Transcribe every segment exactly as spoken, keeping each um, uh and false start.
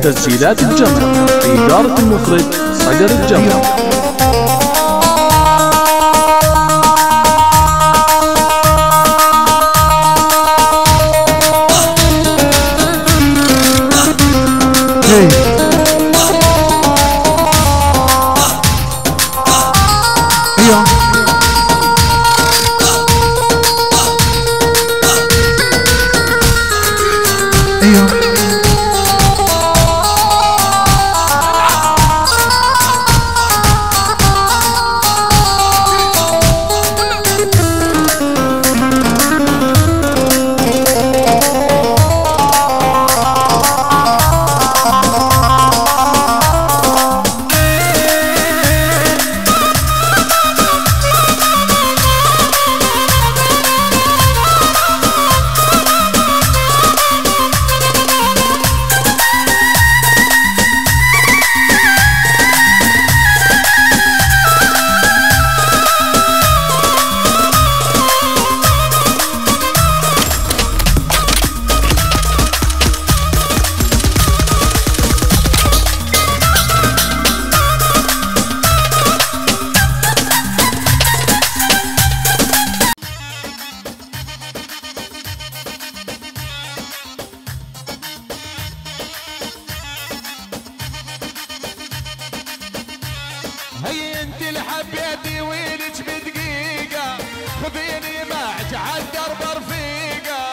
تسجيلات الجمع، إدارة المخرج صقر الجمع. هي انت اللي حبيتي ويلك بدقيقة، خذيني معك عالدرب رفيقة.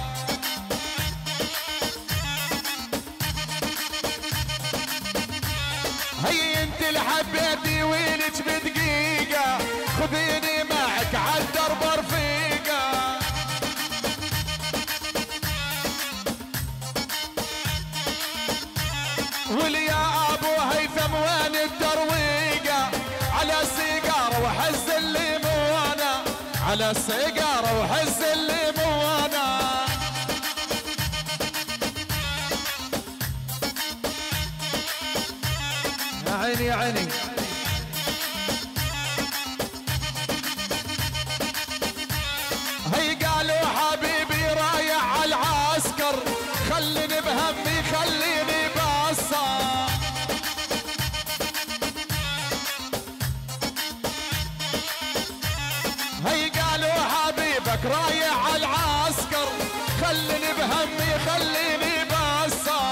هي انت اللي حبيتي ويلك بدقيقة، خذيني معك عالدرب رفيقة. واليا ابو هيثم وين الترويقة، على السيجارة وحز الليمونة، على السيجارة وحز الليمونة. يا عيني يا عيني. هي قالوا حبيبي رايح على العسكر، خليني بهمي خليني باصة. هي قالوا حبيبك رايح على العسكر، خليني بهمي خليني باصة.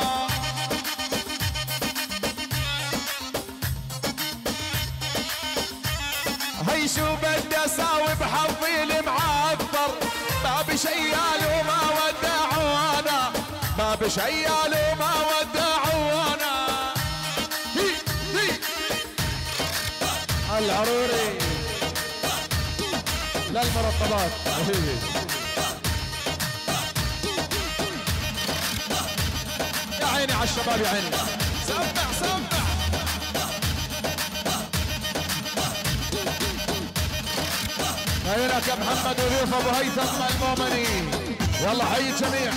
هي شو بدي اساوي بحظي المعذر، ما بشيال وما ودعونا، ما بشيال وما ودعونا. هي هي العروري للمرطبات. يا عيني على الشباب يا عيني. سمع سمع. هينك يا محمد وضيوف ابو هيثم المؤمني، يلا حي الجميع.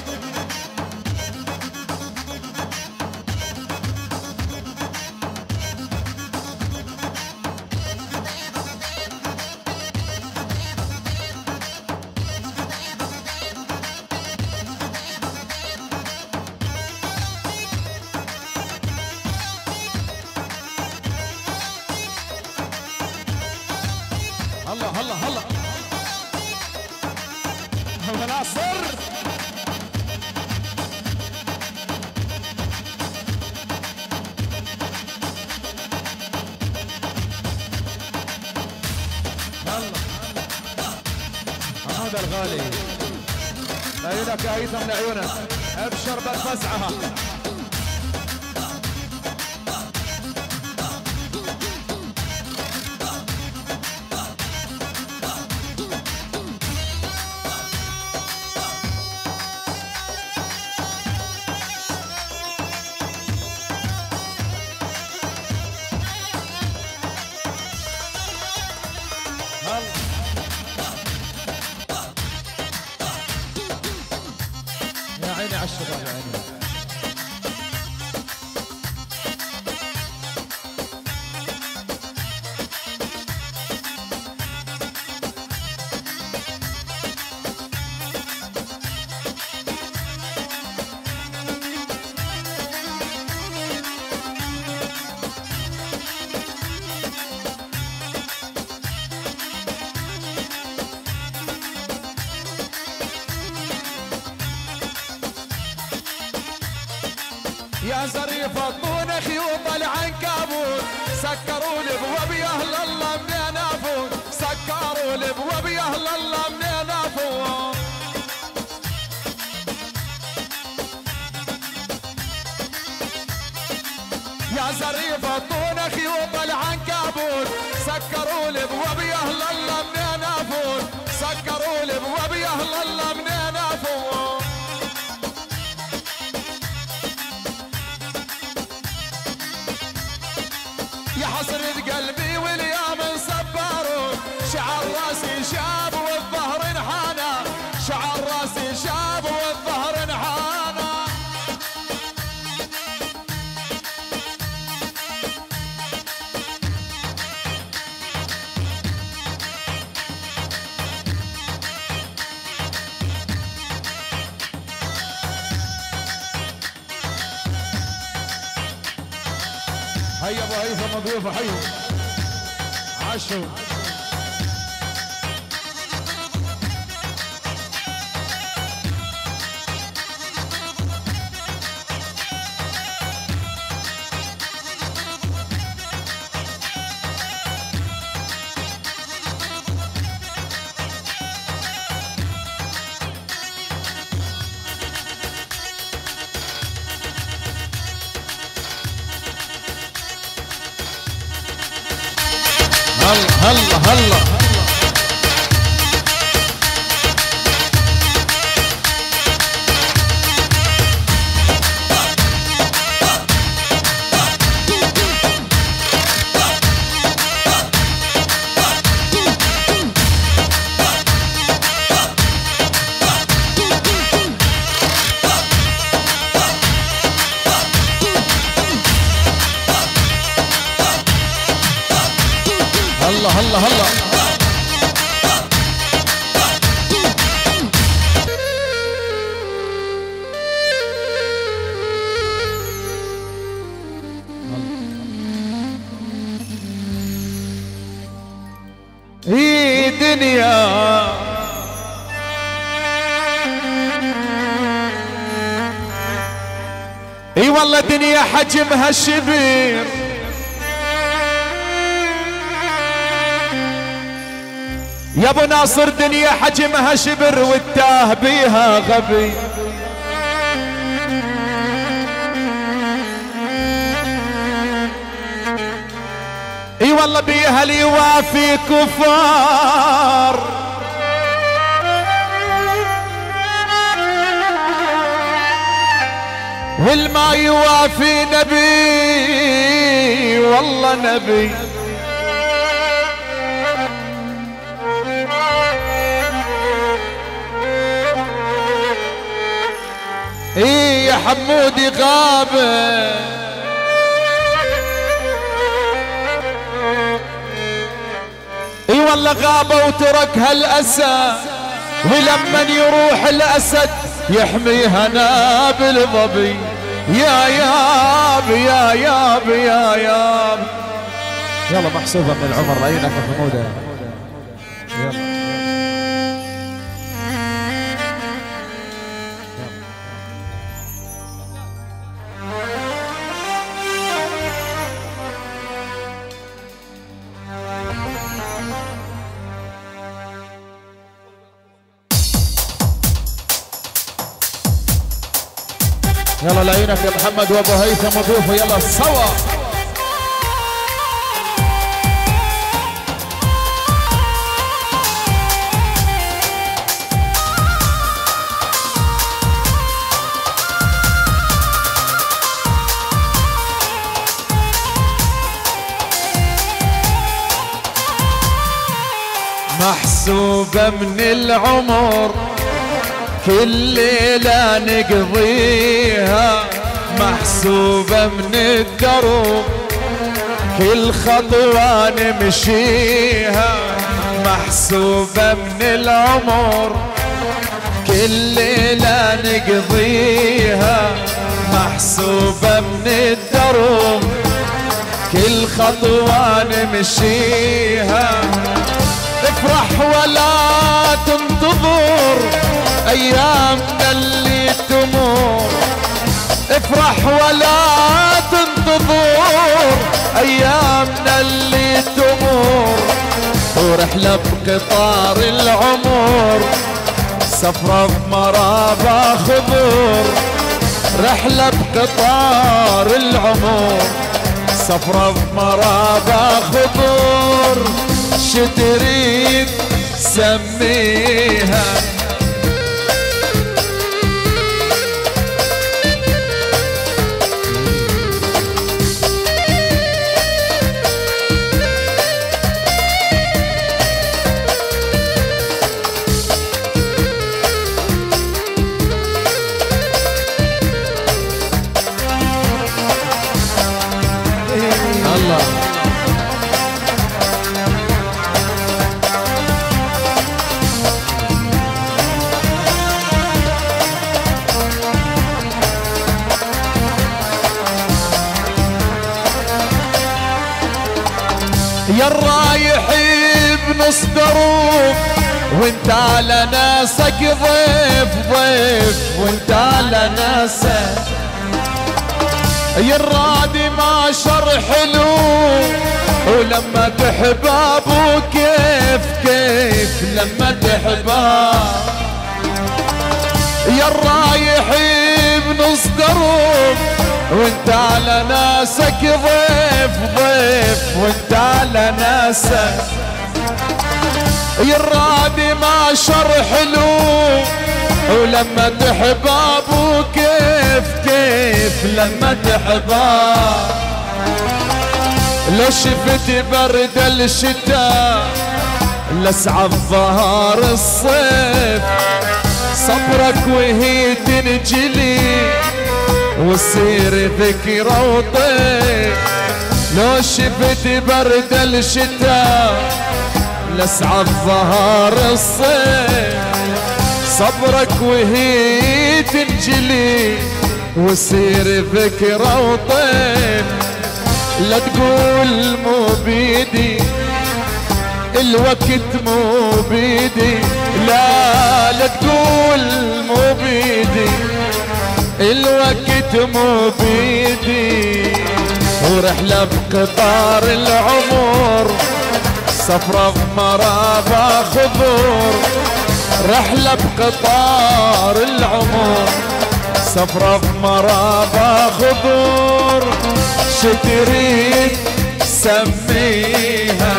هلا هلا هلا هلا ناصر. هلا هذا الغالي عيونك يا هيثم لعيونك، ابشر بالفزعه. يا عيني على الشباب يا عيني. يا زريف اطون خيوط العنكبوت سكروا الابواب يا اهل الله منين افوت سكروا الابواب يا اهل الله منين افوت يا زريف اطون خيوط العنكبوت سكروا الابواب يا اهل الله منين افوت سكروا الابواب يا اهل الله منين افوت يا حسرة قلبي واليوم صبروا شعر راسي شاب والظهر انحنى شعر راسي شاب والظهر انحنى هيا ابو هيثم ضيوفه حيوا عاشوا هلا هلا هلا هلا هلا هي دنيا اي والله دنيا حجمها شبير يا ابو ناصر دنيا حجمها شبر والتاه بيها غبي اي والله بيها اللي يوافي كفار والما يوافي نبي والله نبي ايه يا حمودي غابة اي والله غابة وتركها الاسد ولما يروح الاسد يحميها نابل ظبي يا ياب يا ياب يا ياب يلا محسوبة من العمر رأينا في حمودة يلا يلا لعينك يا محمد وابو هيثم وضيوفه يلا سوا محسوبة من العمر كل ليلة نقضيها محسوبة من الدروب كل خطوة نمشيها محسوبة من العمر كل ليلة نقضيها محسوبة من الدروب كل خطوة نمشيها افرح ولا تنتظر ايامنا اللي تمر تفرح ولا تنتظر ايامنا اللي تمر، ورحلة بقطار العمر سفرة بمرابى خضر، رحلة بقطار العمر سفرة بمرابى خضر، شتريد سميها يا الرايح بنص دروب وانت على ناسك ضيف ضيف، وانت على ناسك يا الرادي ما شر حلو، ولما تحبابه كيف كيف لما تحباب، يا الرايح بنص دروب وانت على ناسك ضيف ضيف، وانت على ناسك يا الرادي ما شر حلو، ولما تحبابه كيف كيف لما تحباب، لو شفت برد الشتاء لسعى الظهر الصيف، صبرك وهي تنجلي وتصير ذكرى وطيف، لو شفت برد الشتاء لسعى الظهر الصيف، صبرك وهي تنجلي وتصير ذكرى وطيف، لا تقول مو بيدي الوقت مو بيدي، لا لا تقول مو بيدي الوقت مو بيدي، ورحلة بقطار العمر سفرة بمرابى خضر، رحلة بقطار العمر سفرة بمرابى خضر، شتريد سميها.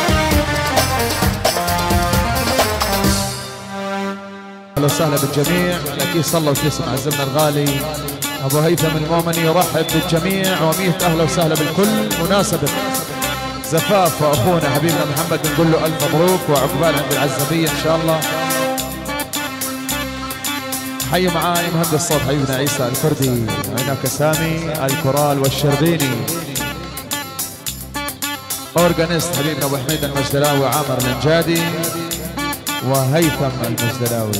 اهلا وسهلا بالجميع، اكيد صلوا وتسمع عزمنا الغالي ابو هيثم المؤمني يرحب بالجميع ومية اهلا وسهلا بالكل. مناسبة زفاف اخونا حبيبنا محمد بنقول له الف مبروك وعقبال عند العزبية ان شاء الله. حي معاي مهندس الصوت حبيبنا عيسى الفردي، هناك سامي الكورال والشربيني، اورجانيست حبيبنا ابو حميد المجدلاوي وعامر النجادي وهيثم المجدلاوي.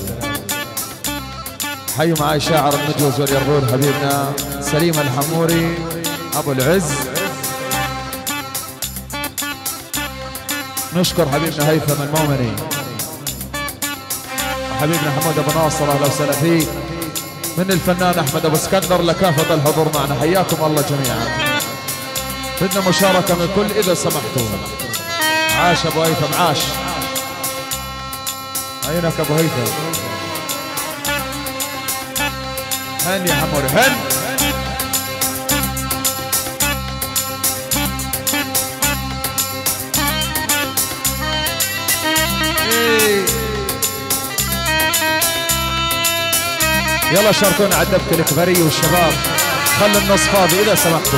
حي معاي شاعر المجوز واليرغول حبيبنا سليم الحموري ابو العز. نشكر حبيبنا هيثم المؤمني حبيبنا حمود ابو ناصر اهلا وسهلا فيك. من الفنان احمد ابو اسكندر لكافه الحضور معنا، حياكم الله جميعا. بدنا مشاركه من الكل اذا سمحتوا. عاش ابو هيثم عاش. عينك ابو هيثم. هن يا حموري هن. إيه. يلا شاركونا على الدبكة الكبرية والشباب، خلوا النص فاضي إذا سمحتوا.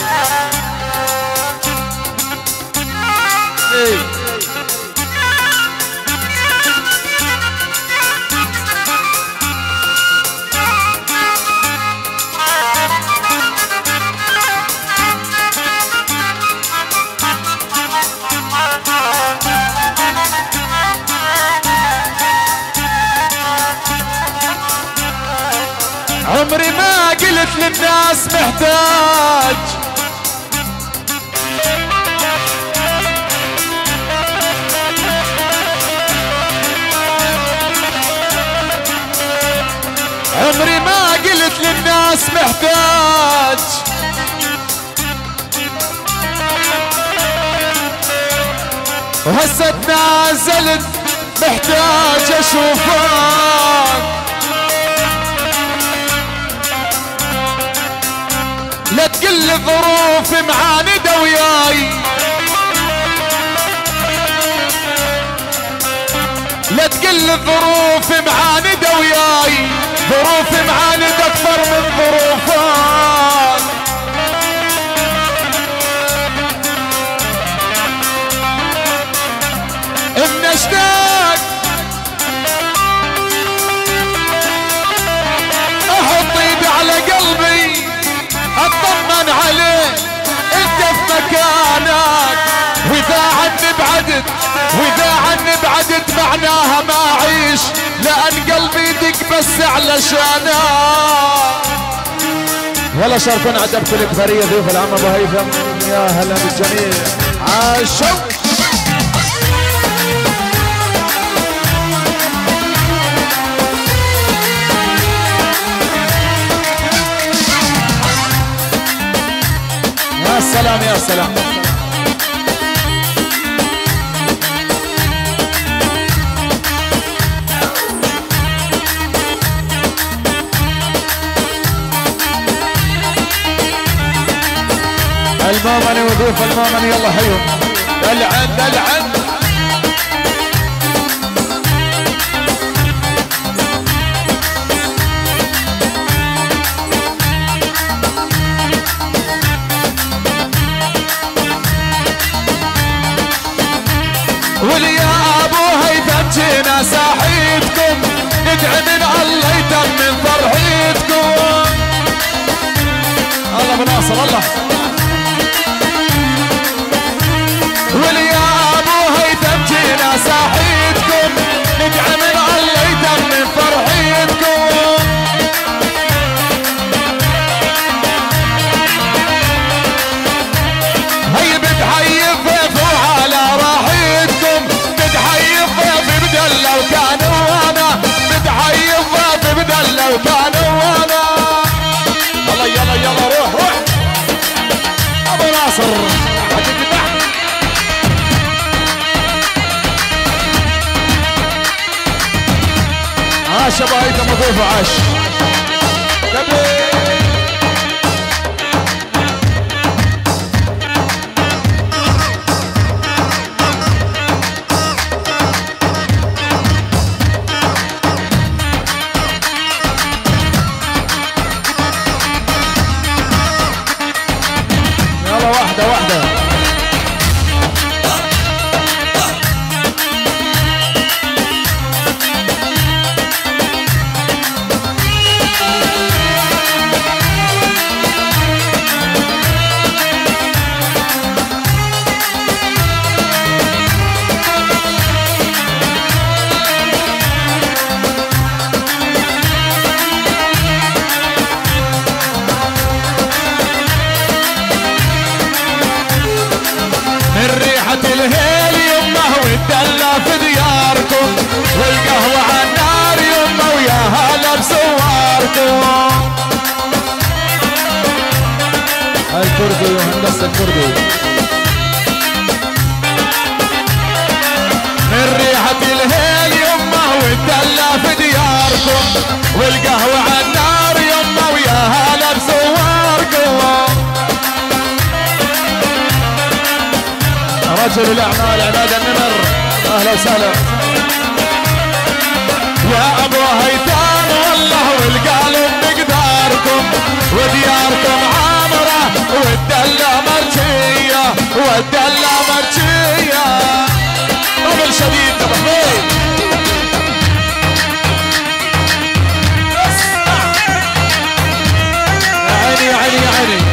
إيه. عمري ما قلت للناس محتاج، عمري ما قلت للناس الناس محتاج وهسه تنازلت محتاج اشوفك لا تقل الظروف معاندة وياي لا تقل الظروف معاندة وياي ظروف معاندة اكثر من ظروفك ان اشتاق احط ايدي على قلبي اطمن عليك انت في مكانك واذا عني بعدت واذا عني بعدت معناها ما اعيش لان قلبي يدق بس علشانك. يلا شاركونا عدد كل كبرية ضيوف العم ابو هيثم يا هلا بالجميع عاشوا يا سلام يا سلام. المؤمن وضيوف المؤمن يلا حيهم العن العن وليا ابو هيثم جينا ساحيتكم ندعي من الله يتمم فرحيتكم. الله ابو ناصر الله. وليا ابو هيثم جينا ساحيتكم ندعي من الله يتمم فرحيتكم. هي بتحيي الضيف وعلى راحتكم بتحيي الضيف بدل لو كان وانا بتحيي الضيف بدل لو كان وانا. يلا يلا يلا روح روح ابو ناصر عاش ابو هيثم وضيفه عاش. يلا واحدة واحدة الهيل يمه والدلة في دياركم والقهوة عالنار يمه ويا هلا بسواركم. الكردي وهندسة الكردي من ريحة الهيل يمه والدلة في دياركم والقهوة عالنار يمه ويا هلا بسواركم. رجل الاعمال عماد النمر اهلا وسهلا. يا ابو هيثم والله والقلب مقداركم ودياركم عامره والدله مرجيه والدله مرجيه. قبل شديد ابو حميد يا عيني يا عيني يا عيني.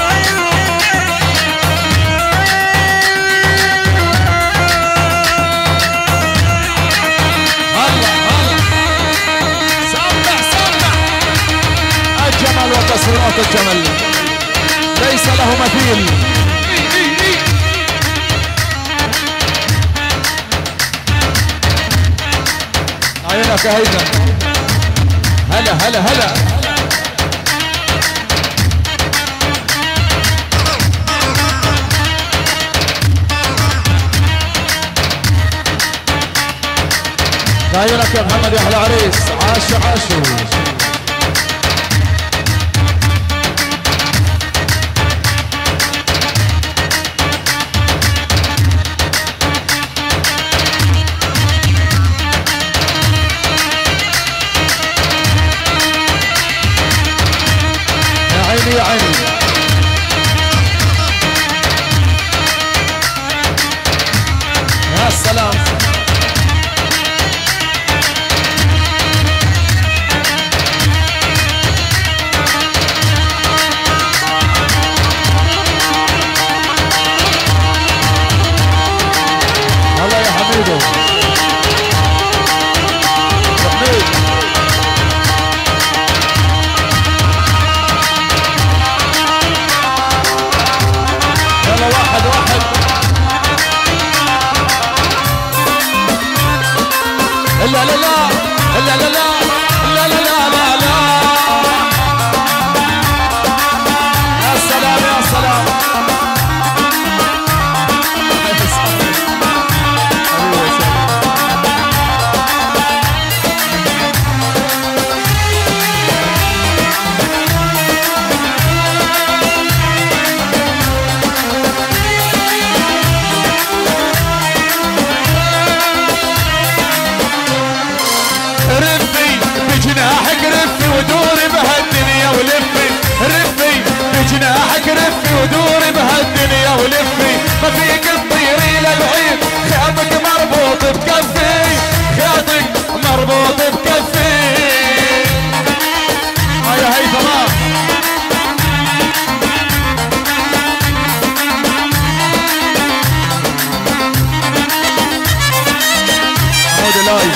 تصويرات الجمل ليس له مثيل. عينك يا هيثم. هلا هلا هلا تحية يا محمد يا احلى عريس. عاشوا عاشوا. يا عيني يا عيني. يا سلام. ودوري بهالدنيا ولفي ما فيك تطيري لبعيد خياطك مربوط بكفي خياطك مربوط بكفي. هيا هي تمام. عود لايف.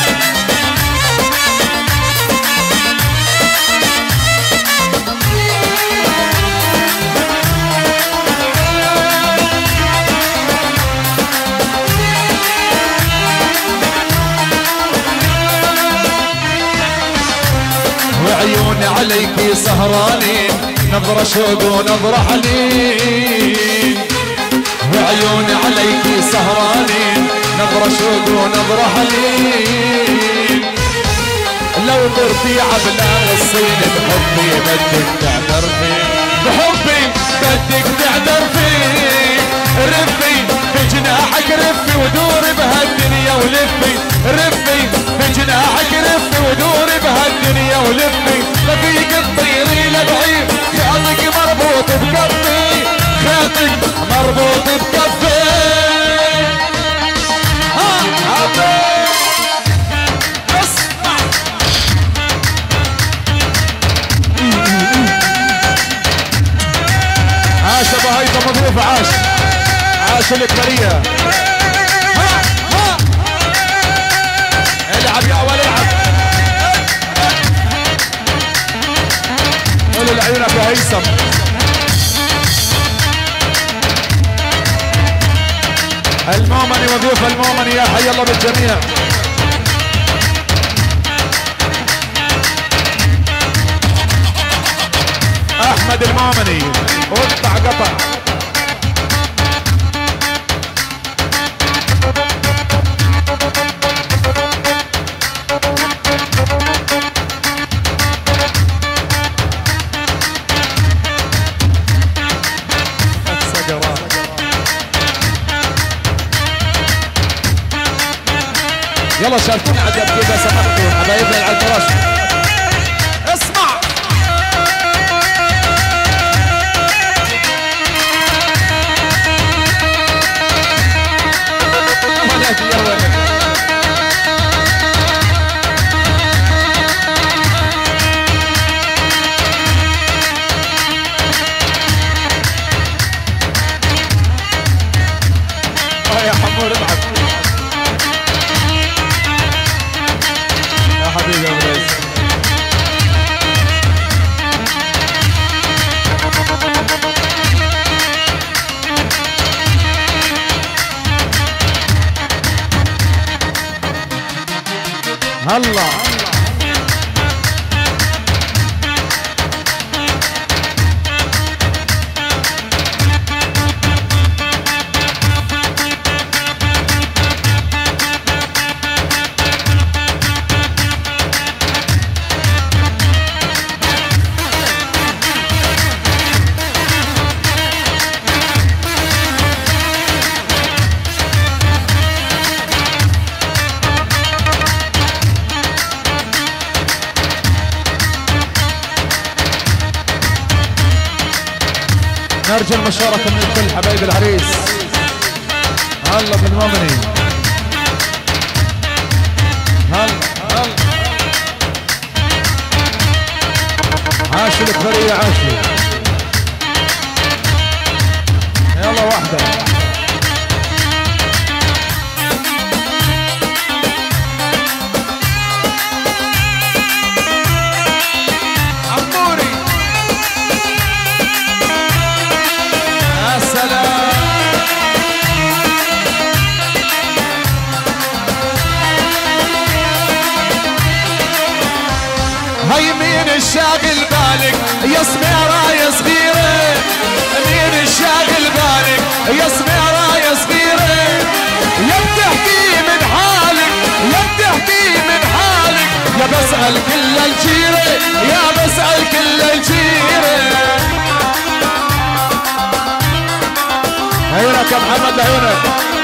وعيوني عليكي سهرانين نظرة شوق ونظرة حنين. وعيوني عليكي سهرانين نظرة شوق ونظرة حنين. لو ضرتي عبلا الصين بحبي بدك تعترفي بحبي بدك تعترفي. رفي بجناحك رفي ودوري بهالدنيا ولفي رفي بجناحك رفي ودوري بهالدنيا ولفي ما فيك تطيري لبعيد خياطك مربوط بكفي خياطك مربوط بكفي. ها عبي اسمع عاش ابو هيثم مضروب عاش عاش الكبرية. ها ها العب يا اول العب. قولوا لعيونك يا هيثم. المؤمني وضيوف المؤمني يا حي الله بالجميع. احمد المؤمني وقطع قطع. يلا شاركوني عجب كذا سمحتوا حبايبنا على الفراش. اسمع ولك يا ولك اه يا حمور ابعد حبيبي يا وليس. هلا نرجو المشاركة من الكل حبايب العريس. هلا بالمؤمنين، هلا هلا عاشوا الكبرية عاشوا. يلا واحدة عموري. يا سلام هاي مين الشاغل بالك يا سميرة يا صغيرة، مين الشاغل بالك يا سميرة يا صغيرة، يا بتحكي من حالك يا بتحكي من حالك، يا بسأل كل الجيرة يا بسأل كل الجيرة. عيونك يا محمد عيونك.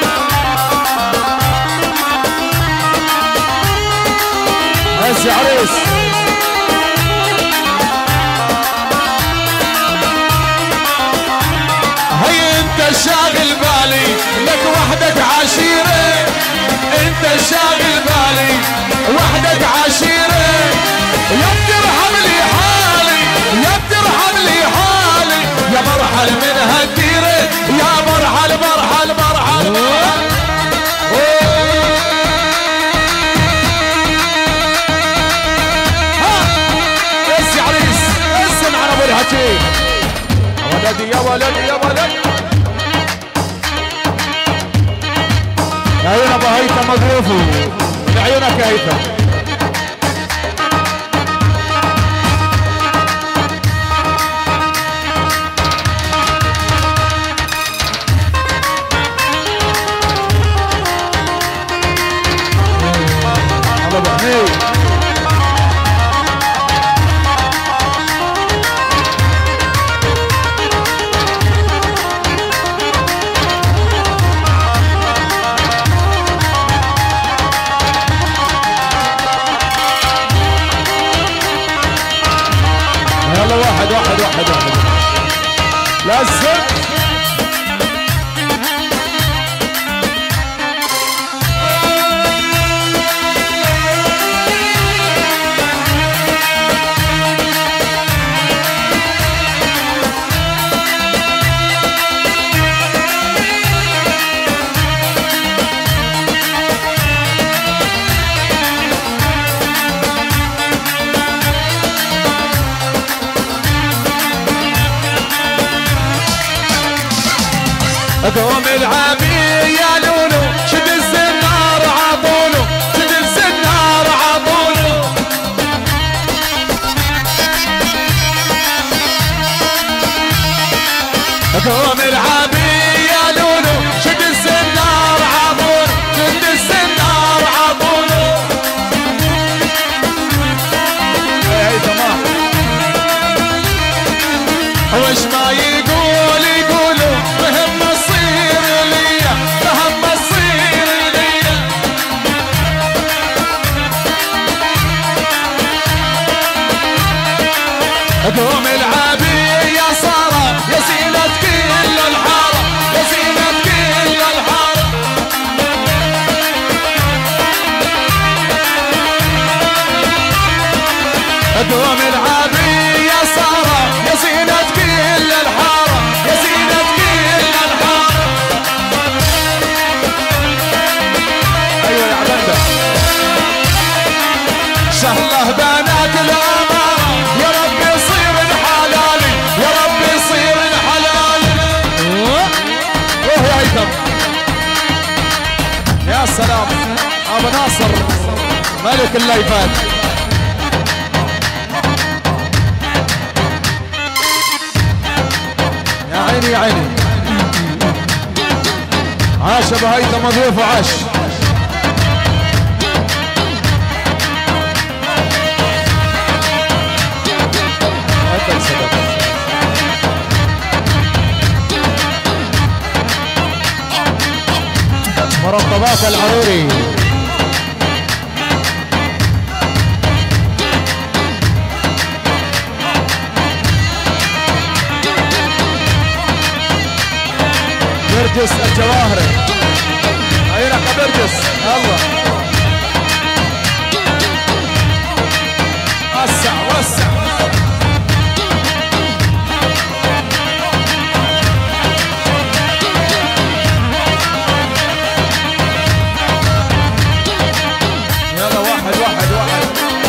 هسي عريس شاغل بالي لك وحدك عشيرة، انت شاغل بالي وحدك عشيرة، يا بترحم لي حالي يا بترحم لي حالي، يا مرحل من هالديرة يا مرحل مرحل مرحل مرحل. ها بس يا عريس اسم على ابو الحكي. يا ولدي يا ولدي يا ولدي. عيون ابو هيثم مظروفه لعيونك يا هيثم. الله ابو حميد. واحد واحد واحد واحد لازم. قوم العبي يا لولو شد الزنار عطولو شد الزنار عطولو. قوم العبي يا لولو شد الزنار عطولو شد الزنار عطولو. اي تمام وش ما يقول يقولوا مهم الصير ليا مهم الصير ليا. قوم العبي يا سارة يا زينة كل الحارة يا زينة كل الحارة. قوم العبي يا سارة يا زينة كل الحارة يا زينة كل الحارة. ايوه يا عبده شهله بنات الامارة يا رب يصير الحلالي يا رب يصير الحلالي. اوه يا هيثم يا سلام ابو ناصر ملك الليفات. يا عيني يا عيني عاش ابو هيثم مضيوف عاش. مرطبات العروري برجس الجواهري. عينك يا برجس. يلا وسع وسع. يلا واحد واحد واحد.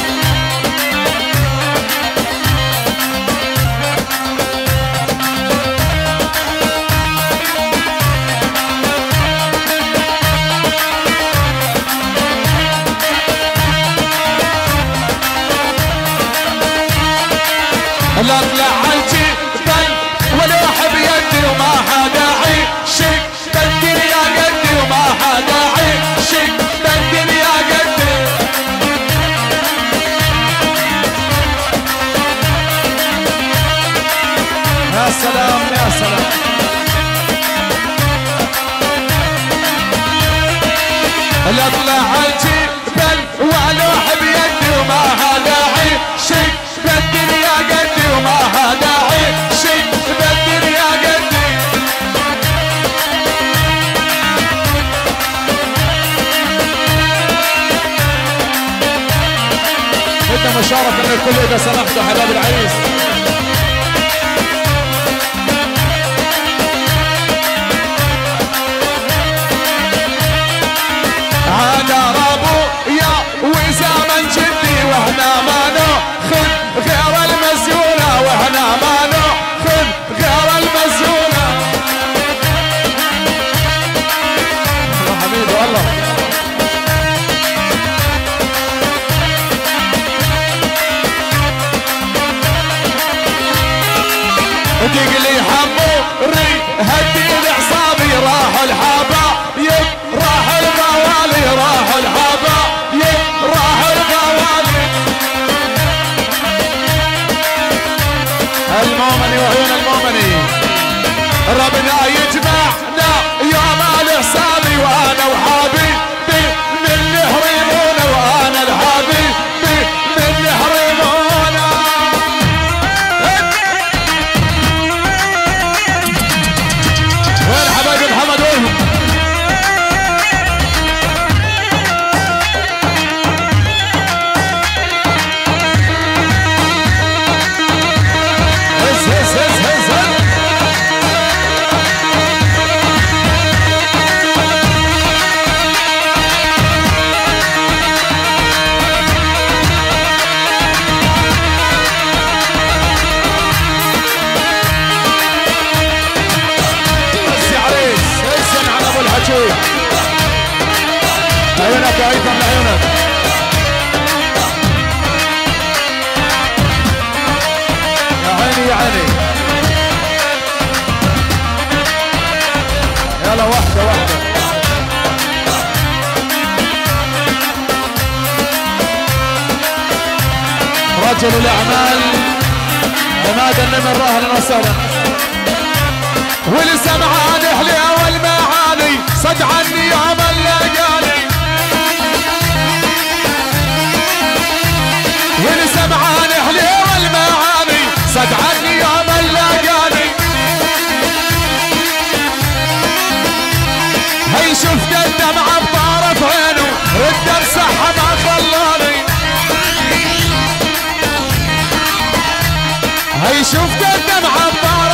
لا اطلع عالجبل ولوح بيدي وما حدا عيشك بالدنيا قدي وما حدا عيشك بالدنيا قدي. يا سلام يا سلام. لا اطلع عالجبل ولوح بيدي وما حدا عيشك بالدنيا قدي وما حدا عيشك بالدنيا قدي. بدنا مشاركة من الكل إذا سمحتوا حباب العريس. هذا ربويا وزمن جدي واحنا ما ناخذ غير المسؤولة واحنا ما ناخذ غير المسؤولة. الله حبيبي والله. دق لي حموري هدي الاعصابي راح الحبايب راح الغوالي راح الحبايب راح الغوالي. المؤمني وعيون المؤمني. ربنا يجمعنا يوم الحسابي وانا وحبيبي من اللي يحرمونا وانا الحبيبي من اللي يحرمونا. وين حبايبي محمد وينهم؟ هز هز هز هز هز. هز يا عريس. هزن على ابو الحكي. عيونك يا هيثم لعيونك. يا عيني يا عيني. يلا واحدة واحدة. رجل الأعمال عماد النمر أهلا وسهلا. والسمعان حليا والمعاني صد عني يوم الليالي. والسمعان حليا والمعاني صد عني يوم الليالي. هي شفت الدمعة بطرف عينه رد امسحها ما خلاني. هي شفت الدمعة بطرف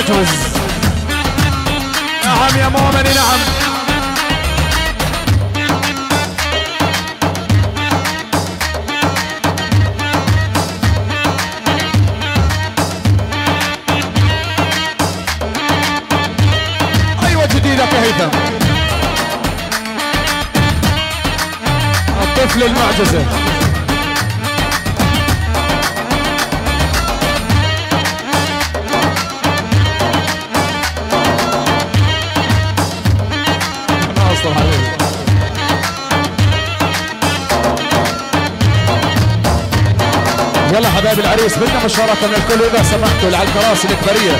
يعجوز. نعم يا مؤمن نعم. ايوه جديدك يا هيثم. الطفل المعجزة. يلا حبايب العريس بدنا مشاركة من الكل اذا سمحتوا على الكراسي الكبرية.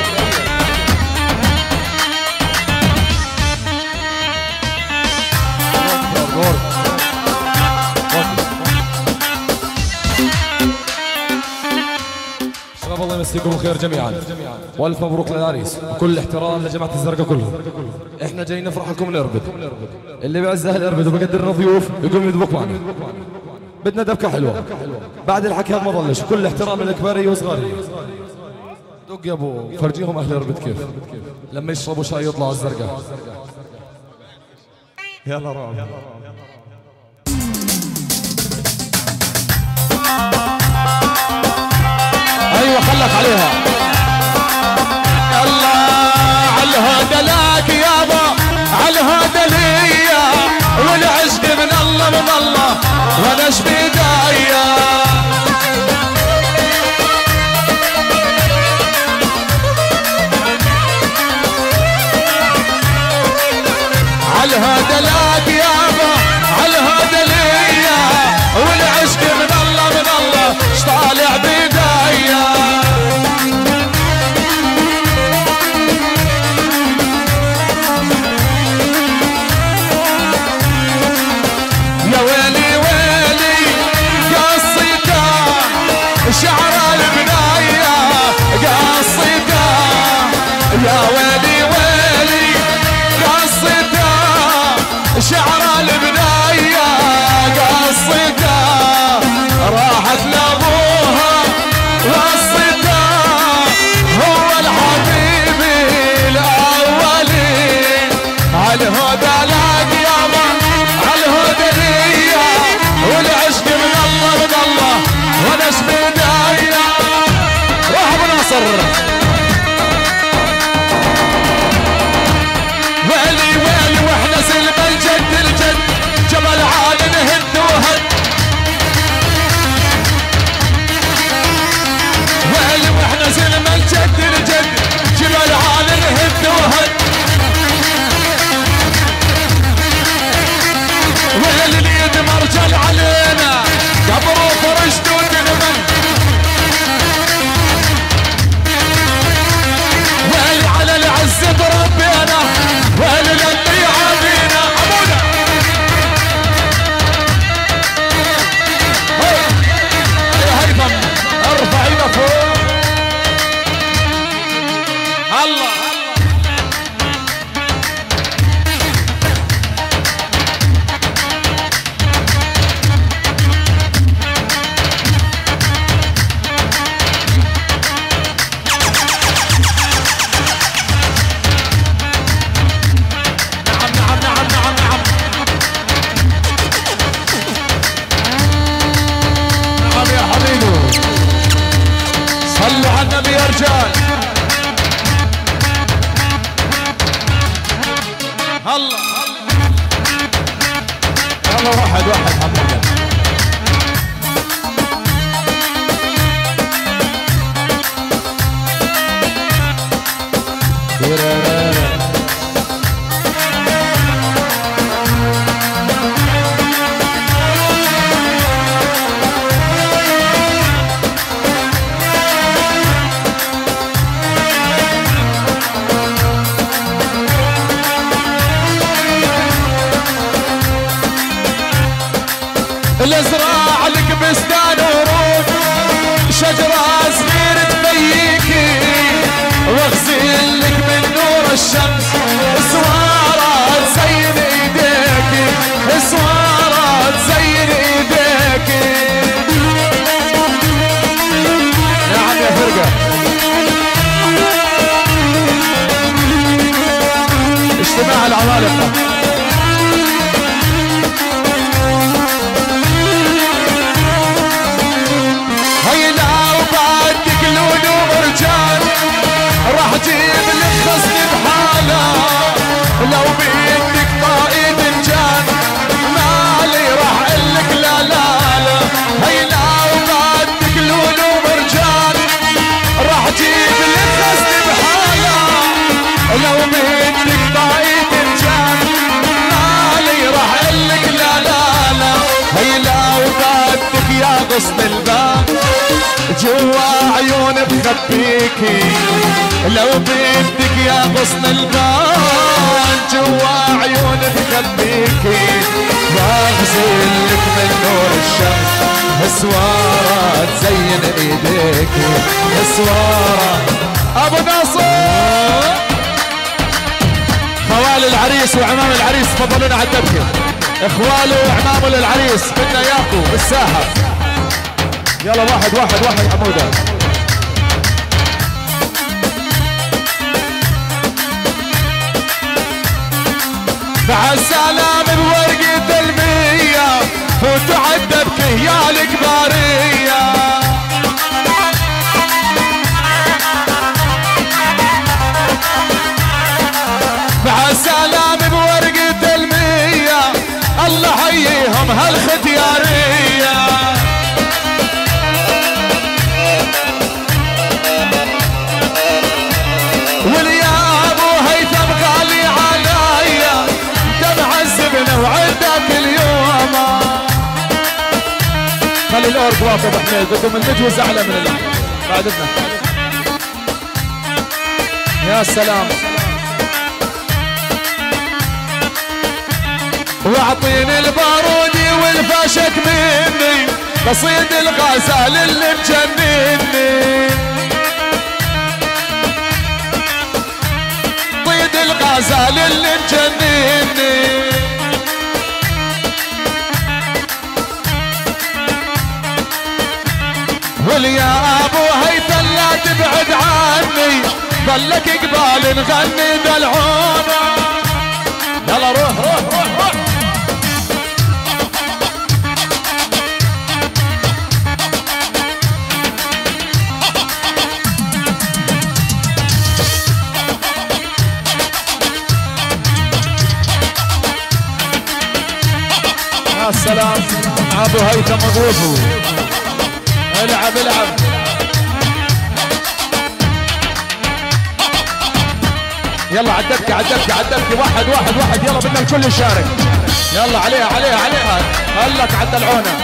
شباب الله يمسيكم الخير جميعا والف مبروك للعريس وكل احترام لجماعة الزرقاء كلهم. احنا جايين نفرح لكم الاربد اللي بيعزها الاربد وبقدرنا ضيوف يقوم يدبك معنا. بدنا دبكة حلوة بعد الحكي هذا ما ضلش. كل احترام للكبارية وصغارية. دق يا ابو فرجيهم اهل الاربد كيف لما يشربوا شاي يطلعوا الزرقاء. يلا رعب. ايوه خلك عليها. يلا عالهدى لك يابا عالهدى ليا والعشق من الله من الله وانا ايش بدايا. عالهدى لك يابا عالهدى ليا والعشق من الله من الله ايش طالع بدايا. يا ويلي ويلي قصيده شعر البنايه قصيده. يا ويلي ويلي قصيده شعر البنايه قصيده. راحت لابوها وصيته هو الحبيب الاولي. عالهدى لك يابا عالهدى ليا والعشق من الله من الله وانا ايش بدايا. روح ابو ناصر. ويلي ويلي واحنا سلم الجد الجد جبل عالي نهد وهد. ويلي واحنا سلم الجد الجد جبل عالي نهد وهد. ويلي اليد مرجل علينا قبر وفرشت ودنمن. ويلي على العز بربينا ويلي للي عابينا. عمونا يا هيثم ارفع ايدك فوق. الله صلوا على النبي يا رجال. الله يلا واحد واحد الحمد لله. الازراع لك بستان ورود شجرة صغير تبيكي واغسل لك من نور الشمس اسوارة تزين ايديكي اسوارة تزين ايديكي. نعم يا فرقة. لو بدك يا غصن الباب جوا عيون بخبيكي، لو بدك يا غصن الباب جوا عيون بخبيكي، واغسل لك من نور الشمس اسوارة تزين ايديكي، اسوارة. ابو ناصر خوال العريس وعمام العريس تفضلون على الدبكة، اخواله وعمامه للعريس بدنا اياكم بالساحة. يلا واحد واحد واحد حمودة. مع السلام بورقة المية فوتوا عالدبكة يا الكبارية. مع السلام بورقة المية الله حييهم هالختيارية. واليا ابو هيثم غالي عليا انت معذبنا وعندك اليوم. خلي الاورج واقف ابو حميد بدهم المجوز اعلى من اللحم بعد اذنك. يا سلام. واعطيني البارودي والفاشك مني قصيد الغزال اللي مجنني، صيد الغزال اللي مجنني. واليا ابو هيثم لا تبعد عني ضلك قبال نغني دلعونا. يلا روح روح روح روح. يا سلام ابو هيثم وضيوفه. العب العب. يلا عالدبكة عالدبكة عالدبكة واحد واحد واحد. يلا بدنا الكل يشارك. يلا عليها عليها عليها. هلك عالدلعونة.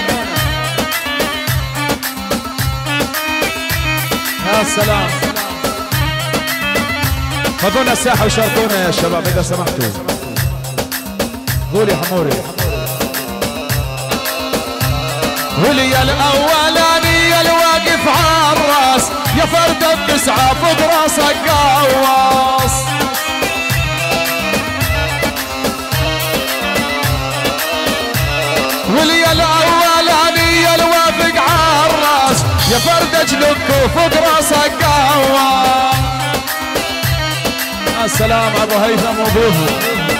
يا سلام. خذونا الساحة وشاركونا يا شباب إذا سمحتوا. قول يا حموري. ولي الاولاني الواقف عالراس يا فردة بتسعى فوق راسك قواص. ولي الاولاني الوافق عالراس يا فردة جلوك فوق راسك قواص. يا سلام ابو هيثم وابوه.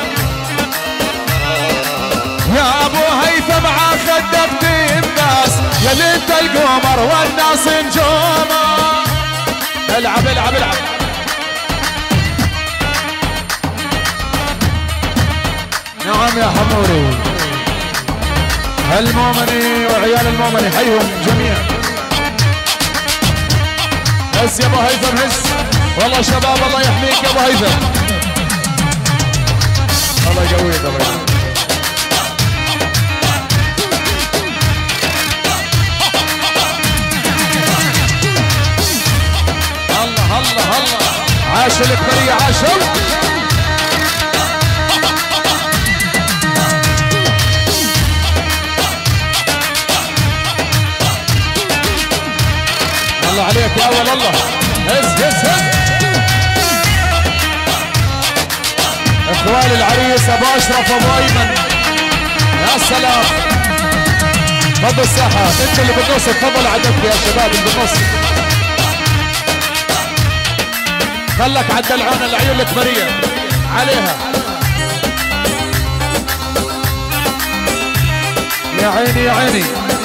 يا ابو هيثم عخدك الناس يا ليت القمر والناس نجومه. العب العب العب. نعم يا حموري. المؤمني وعيال المؤمني حيهم جميعا. هس يا ابو هيثم هس. والله شباب الله يحميك يا ابو هيثم. الله يقويك ابو هيثم. الله الله عاش الكبرية عاشوا. الله عليك يا اول الله. هز هز هز. اخوان العريس ابو اشرف ابو ايمن. يا سلام. فضل الساحة انت اللي بالنص تفضل عدك يا شباب اللي بالنص. خلك على الدلعونة العيون الكبرية عليها. يا عيني يا عيني.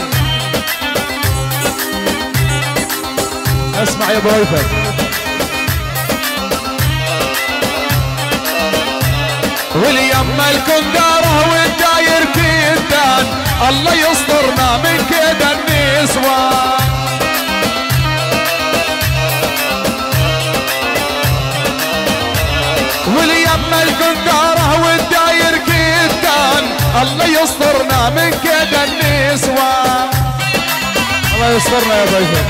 اسمع يا ابو هيثم. واليما الكندارة والداير كيدان الله يسترنا من كيد النسوان. واليما الكندارة والداير كيدان الله يسترنا من كيد النسوان. الله يسترنا يا ضيفي.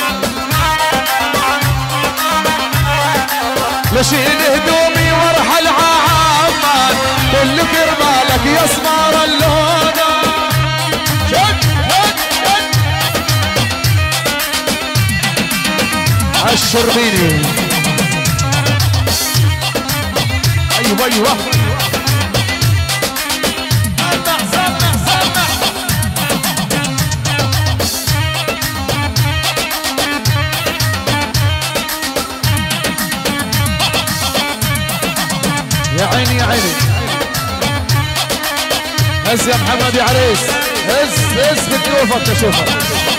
لشيل هدومي وارحل عمان كل كرمالك يا اسمار اللونة. شد شد شد الشربيني. ايوه ايوه سمع سمع سمع. يا عيني يا عيني. هز يا محمد يا عريس، هز هز بتشوفك تشوفك.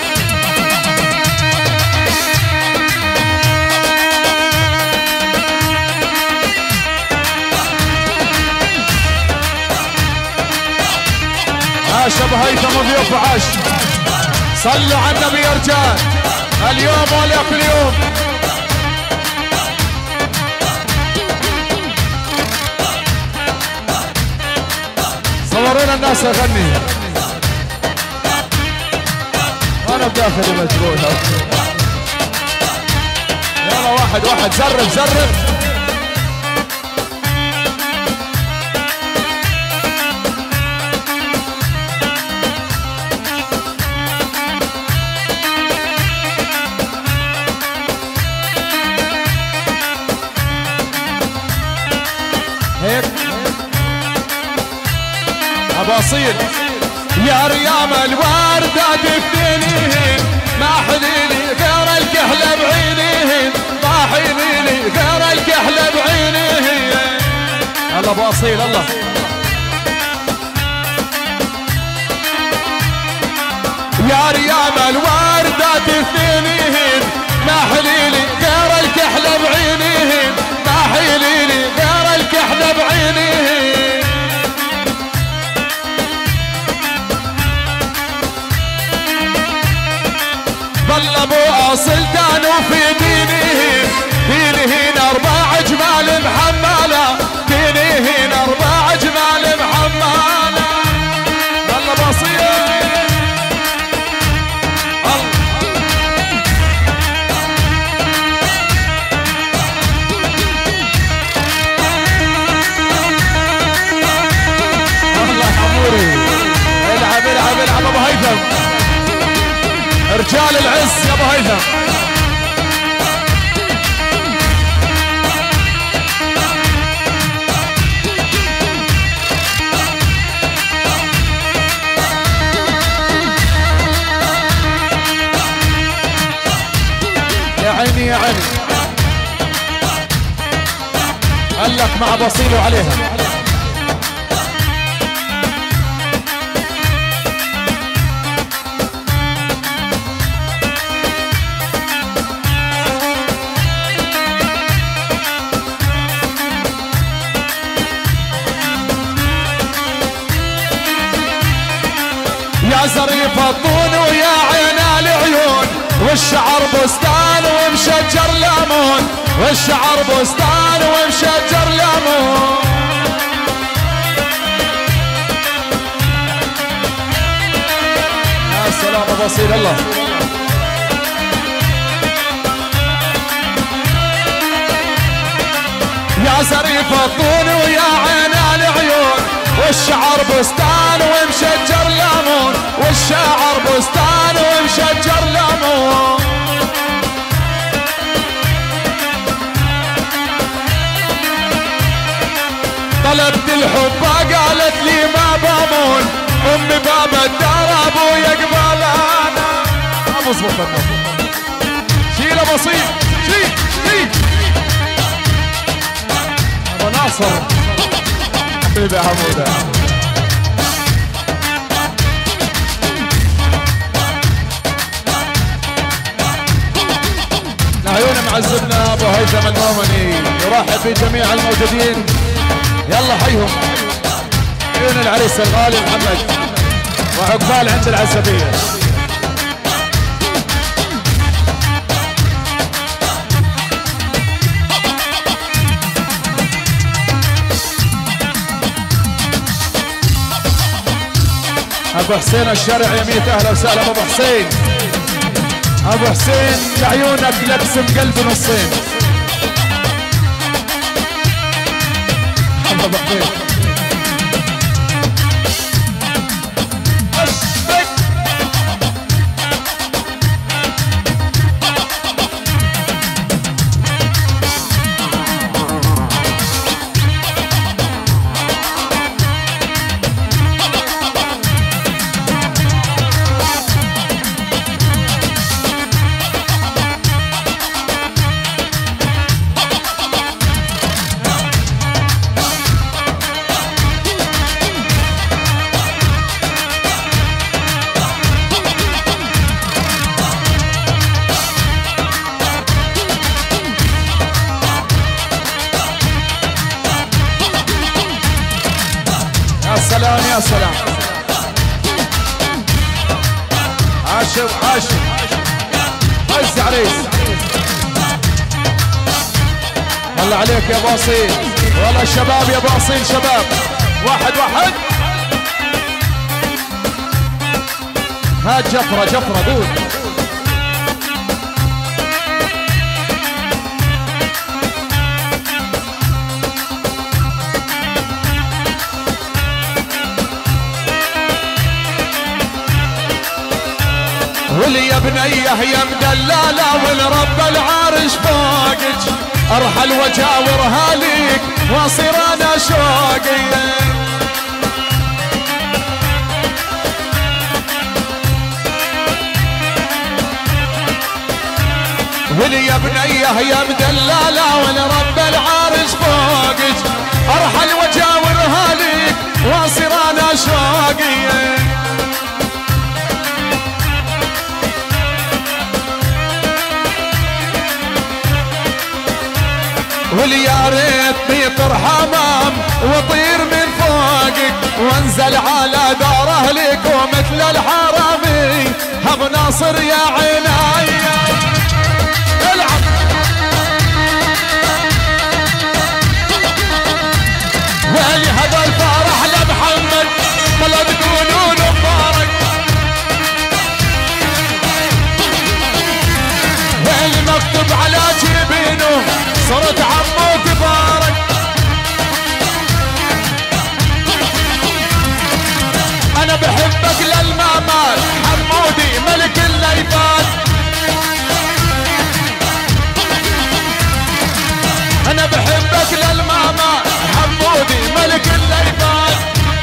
عاش ابو هيثم وضيوفه عاش. صلوا على النبي يا رجال، اليوم ولا كل يوم. صورونا الناس اغني وانا بداخلي مجروح. يلا واحد واحد زرب زرب. هيك أباصيل. يا ريام الوردة تفتنيهن ما حليلي غير الكحلة بعينيهن، ما حليلي غير الكحلة بعينيهن. الله أباصيل الله. يا ريام الوردة تفتنيهن ما حليلي غير الكحلة بعينيهن، ما حليلي غير الكحلة بعينيهن. ظل ابو اصل دانو في دينهن، دينهن اربع جمال محمله، دينهن اربع جمال محمله. الله بصير الله حموري. العب العب العب ابو هيثم، رجال العز يا ابو هيثم. يا عيني يا عيني. قال لك مع بصيل وعليها. يا زريف الطون ويا عين العيون، والشعر بستان ومشجر ليمون، والشعر بستان ومشجر ليمون. يا سلام ابو بصير الله. يا زريف الطون ويا عين العيون، والشعر بستان ومشجر ليمون، والشعر بستان ومشجر ليمون. طلبت الحب قالت لي ما بامون، امي باب الدار ابويا قبل انا. ما بظبط النظر. شيل بسيط شيل شيل. ابو ناصر حبيبي يا حموده. لعيون معزبنا ابو هيثم المومني يرحب بجميع الموجودين. يلا حيهم عيون العريس الغالي محمد وعقبال عند العزبيه. ابو حسين الشرع يميت اهلا وسهلا ابو حسين. ابو حسين لعيونك لبس قلبي نصين. ابو حسين سلام يا سلام. عاشم عاشم عز عريس. الله عليك يا باصين. والله الشباب يا باصين شباب. واحد واحد. هات جفرة جفرة دود. ولي يا بنيه يا مدلالة والرب العارش فوقك ارحل وجاورها ليك واصير انا شوقي. ولي يا بنيه يا مدلالة والرب العارش فوقك ارحل وجاورها ليك واصير انا شوقي. ولي يا ريت يطير حمام وطير من فوقك وانزل على دار اهلك ومثل الحرامي ابو ناصر يا عيناي. العب ويلي هذا الفرح لمحمد والله تقولون مبارك. ويلي مكتوب على جبينه صرت عمو تبارك. انا بحبك للمامات حمودي ملك الليفات. انا بحبك للمامات حمودي ملك الليفات.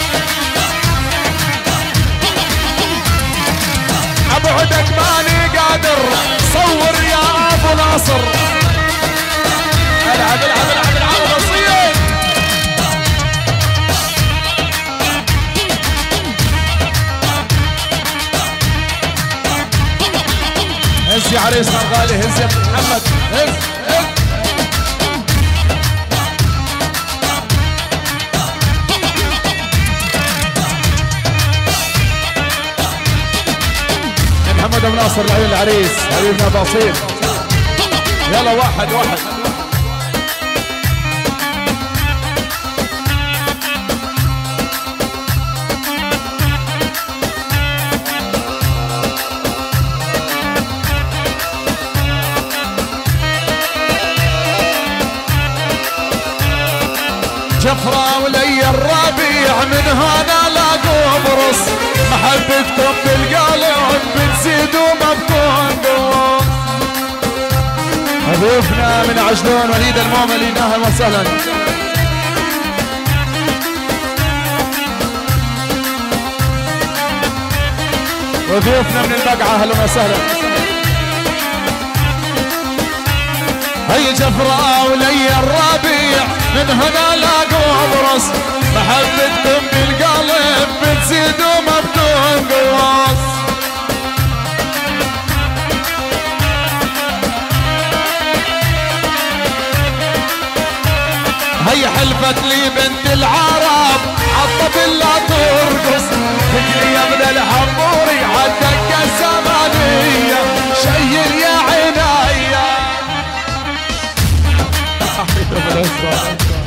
ابعدك ماني قادر صور يا ابو ناصر. العب العب العب العب بصير. هز يا عريسنا الغالي هز يا محمد هز هز. محمد ابو ناصر العيون العريس حبيبنا باصيل. يلا واحد واحد. جفرة ولي الربيع من هنا لا قبرص محبتكم بالقلب بتزيد وما بتنقص. ضيوفنا من عجلون وليد الموملين اهلا وسهلا. وضيوفنا من البقعة اهلا وسهلا. هي جفرة ولي الربيع من هنا لا قبرص محبتكم بالقلب بتزيد وما بتنقص. هي حلفت لي بنت العرب عالطبل لا ترقص. تجري يا ابن الحموري عالدقة الزمانية شيل يا عيناي.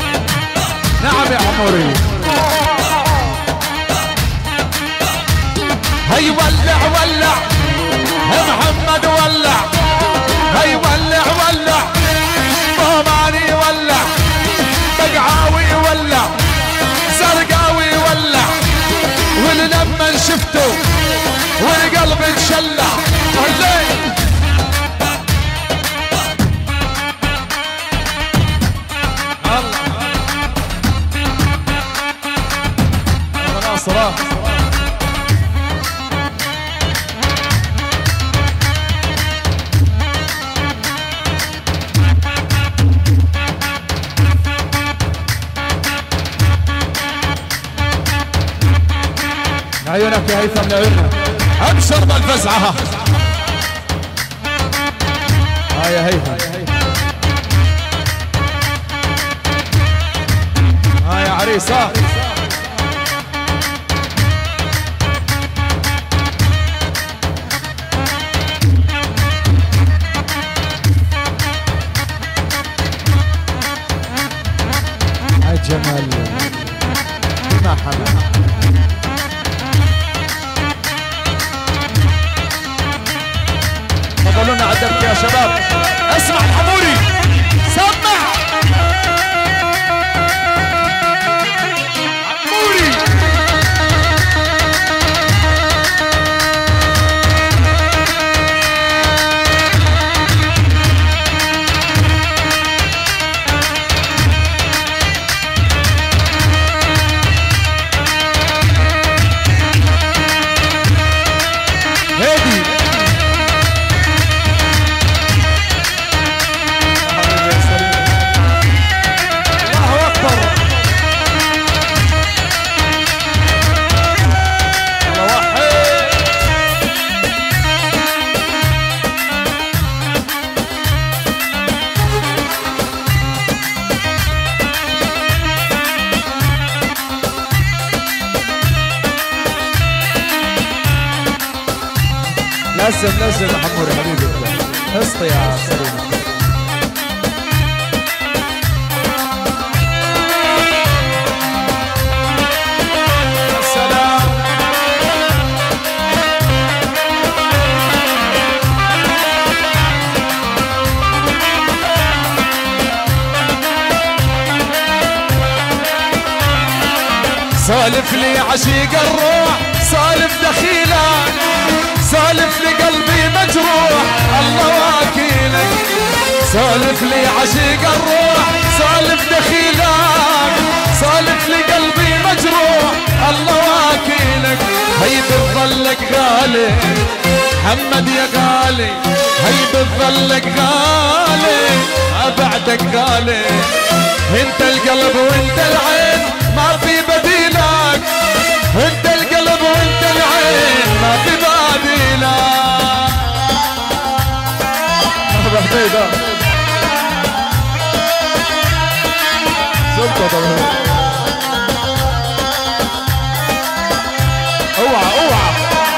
نعم يا حموري. هي ولع ولع محمد ولع، هي ولع ولع موماني ولع، بقعاوي ولع، زرقاوي ولع، وللما شفته والقلب انشلع. والليل الله ناصر. عيونك يا هيثم لعيوننا. ابشر بالفزعه. ها يا هيثم. ها يا عريس. ها الجمال بما حمل. فضلونا عدمك يا شباب. اسمع الحموري سمع حموري. هادي لازم لازم يا حموري حبيبي اسطي يا سليم. السلام سالف لي عشيق الروح، سالف دخيلك، سالف لي قلبي مجروح الله واكيلك، سالف لي عشيق الروح، سالف دخيلك، سالف لي قلبي مجروح الله واكيلك. هي بتظلك غالي محمد يا غالي، هي بتظلك غالي بعدك غالي، انت القلب وانت العين ما في بديلك، انت القلب وانت العين ما في بديلك. مرحبا حبيبه زبطه. اوعى اوعى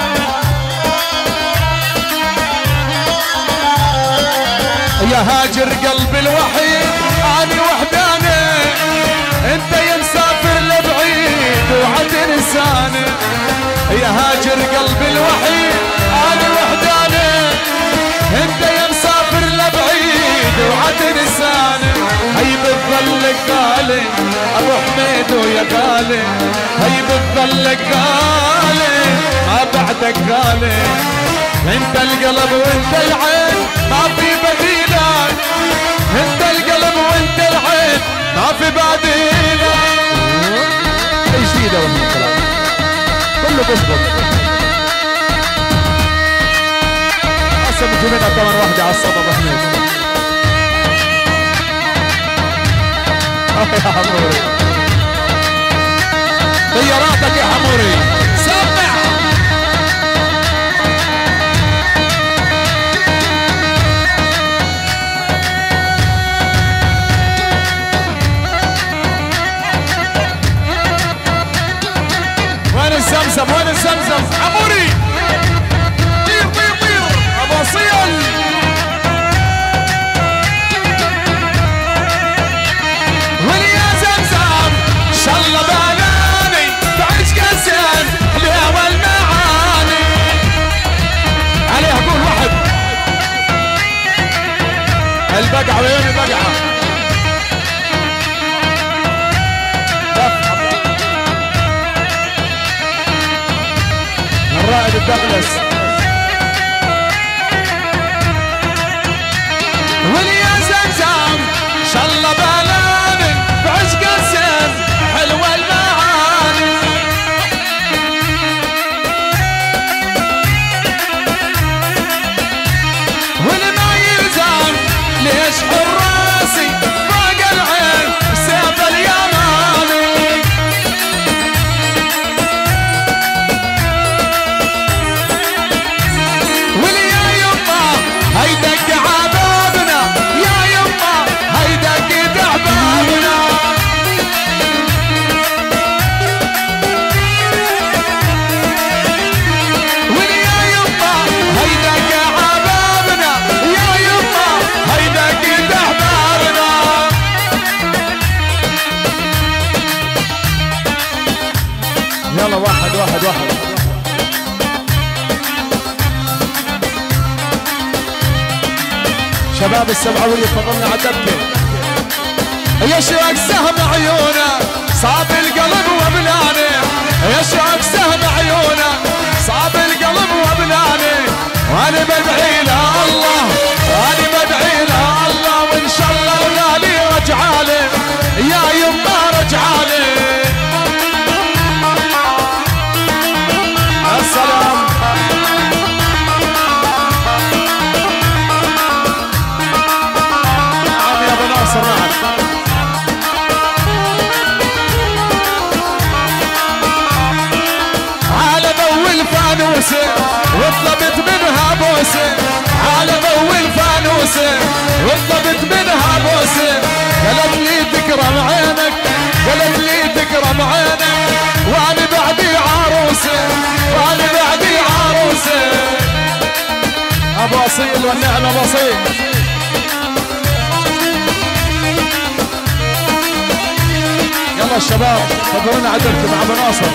يا هاجر قلبي الوحيد اني وحداني، انت يا مسافر لبعيد وعتنساني، يا هاجر قلبي الوحيد اني وحداني، انت يا مسافر لبعيد وعتنساني. هي بتظلك غالي ابو حميد ويا غالي، هي بتظلك غالي ما بعدك غالي، انت القلب وانت العين ما في بديلك، انت القلب وانت العين ما في بديلك. اي شيء ده من الكلام كله بيظبط. هسه بنجي منها كمان واحدة على الصوت ابو حميد. يا حموري طياراتك يا حموري سمع. وين الزمزم وين الزمزم حموري؟ طير طير طير ابو صيل. وليا زمزم شالله بلاني تعيش كسان الهوى المعاني، شباب السبعوية تفضلنا عتبكي. يشرق سهم عيونه صاب القلب وبلاني، يشرق سهم عيونه صاب القلب وبلاني، وانا بدعي له الله وانا بدعي له الله، وان شاء الله ولالي رجعالي يا يما رجعالي. السلام نعم يا ابو ناصر نعم. على ضوء الفانوسه وطلبت منها بوسه، على ضوء الفانوسه وطلبت منها بوسه، قالت لي تكرم عينك قالت لي تكرم عينك، وانا بعدي عروسه وانا بعدي عروسه. ابو اصيل والنعم ابو اصيل. يلا الشباب تفضلون عدلكم مع ابو ناصر.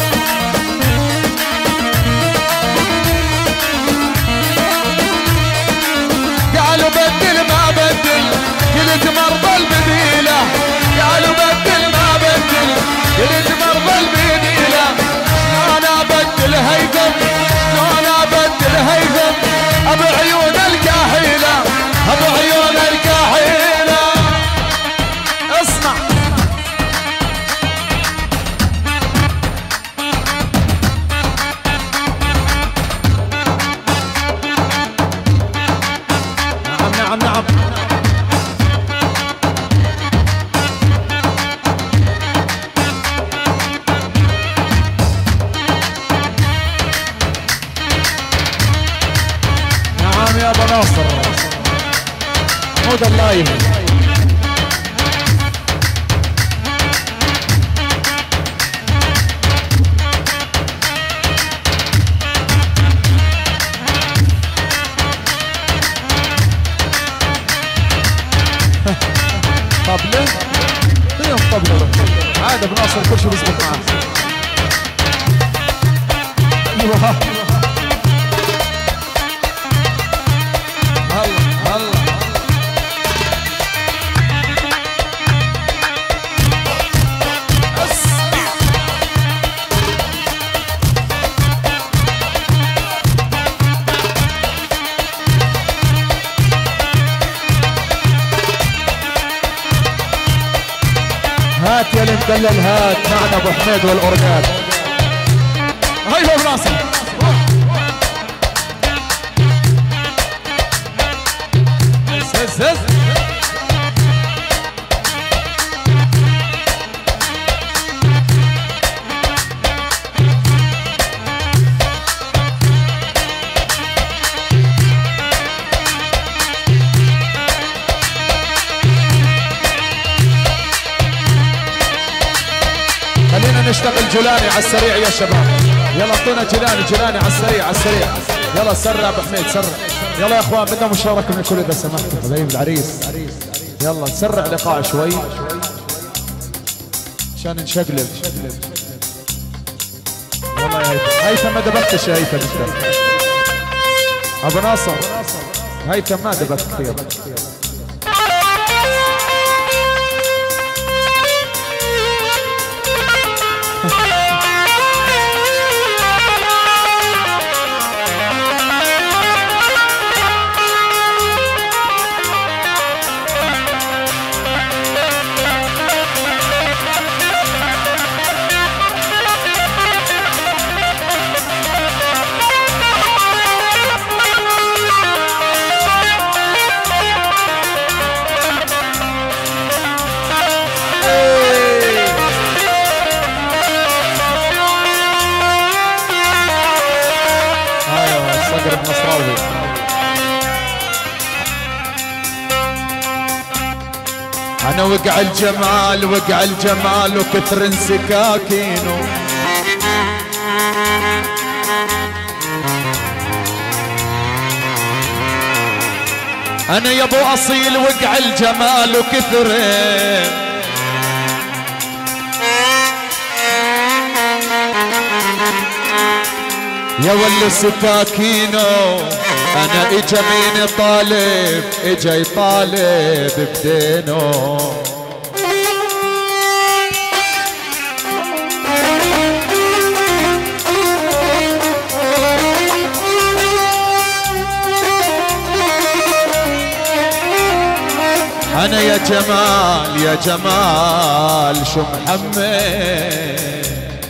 قالوا بدل ما بدل قلت مرضى البديله، قالوا بدل ما بدل قلت مرضى البديله، شلون ابدل هيثم شلون ابدل هيثم ابو عيون الكاحيله ابو عيون الكاحيله. اسمع نعم نعم. نعم يا ابو ناصر محمود اللايف. طبله فيهم طبله عاد ابو ناصر كل شيء بيزبط معاه. ايوه هلا هلا هات يا المدلل هات معنا ابو حميد والاورجات. هاي ابو ناصر هز هز. خلينا نشتغل جولاني على السريع يا شباب. يلا اعطونا جولاني جولاني على السريع على السريع. يلا سرع ابو حميد سرع. يلا يا اخوان بدنا مشاركه من الكل اذا سمحتوا حبايب العريس. يلا نسرع لقاء شوي عشان نشقلب. والله يا هيثم هيثم ما دبكتش يا هيثم انت. ابو ناصر هيثم ما دبكت كثير. انا وقع الجمال وقع الجمال وكثر انسكاكينه، انا يا ابو اصيل وقع الجمال وكثر يا ولو السكاكينو انا اجا مين طالب اجا يطالب بدينه انا يا جمال يا جمال شو محمد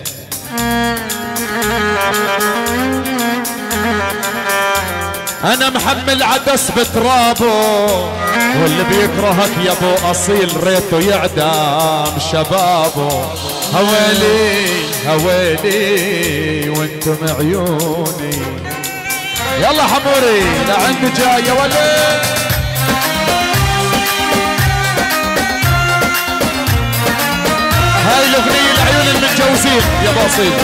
انا محمل عدس بترابه واللي بيكرهك يا ابو اصيل ريته يعدم شبابه هويلي هويلي وانتم عيوني يلا حموري لعندي جاي يا ولد هاي الاغنية لعيون المتجوزين يا باصيل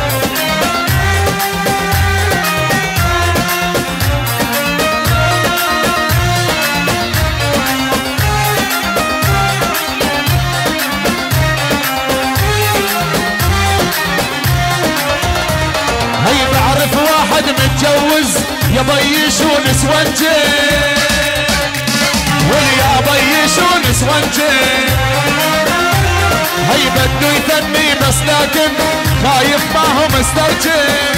هاي بعرف واحد متجوز يا بيشون سونجي واليا بيشون سونجي هي بده يثني بس لكن خايف ما هو مسترجل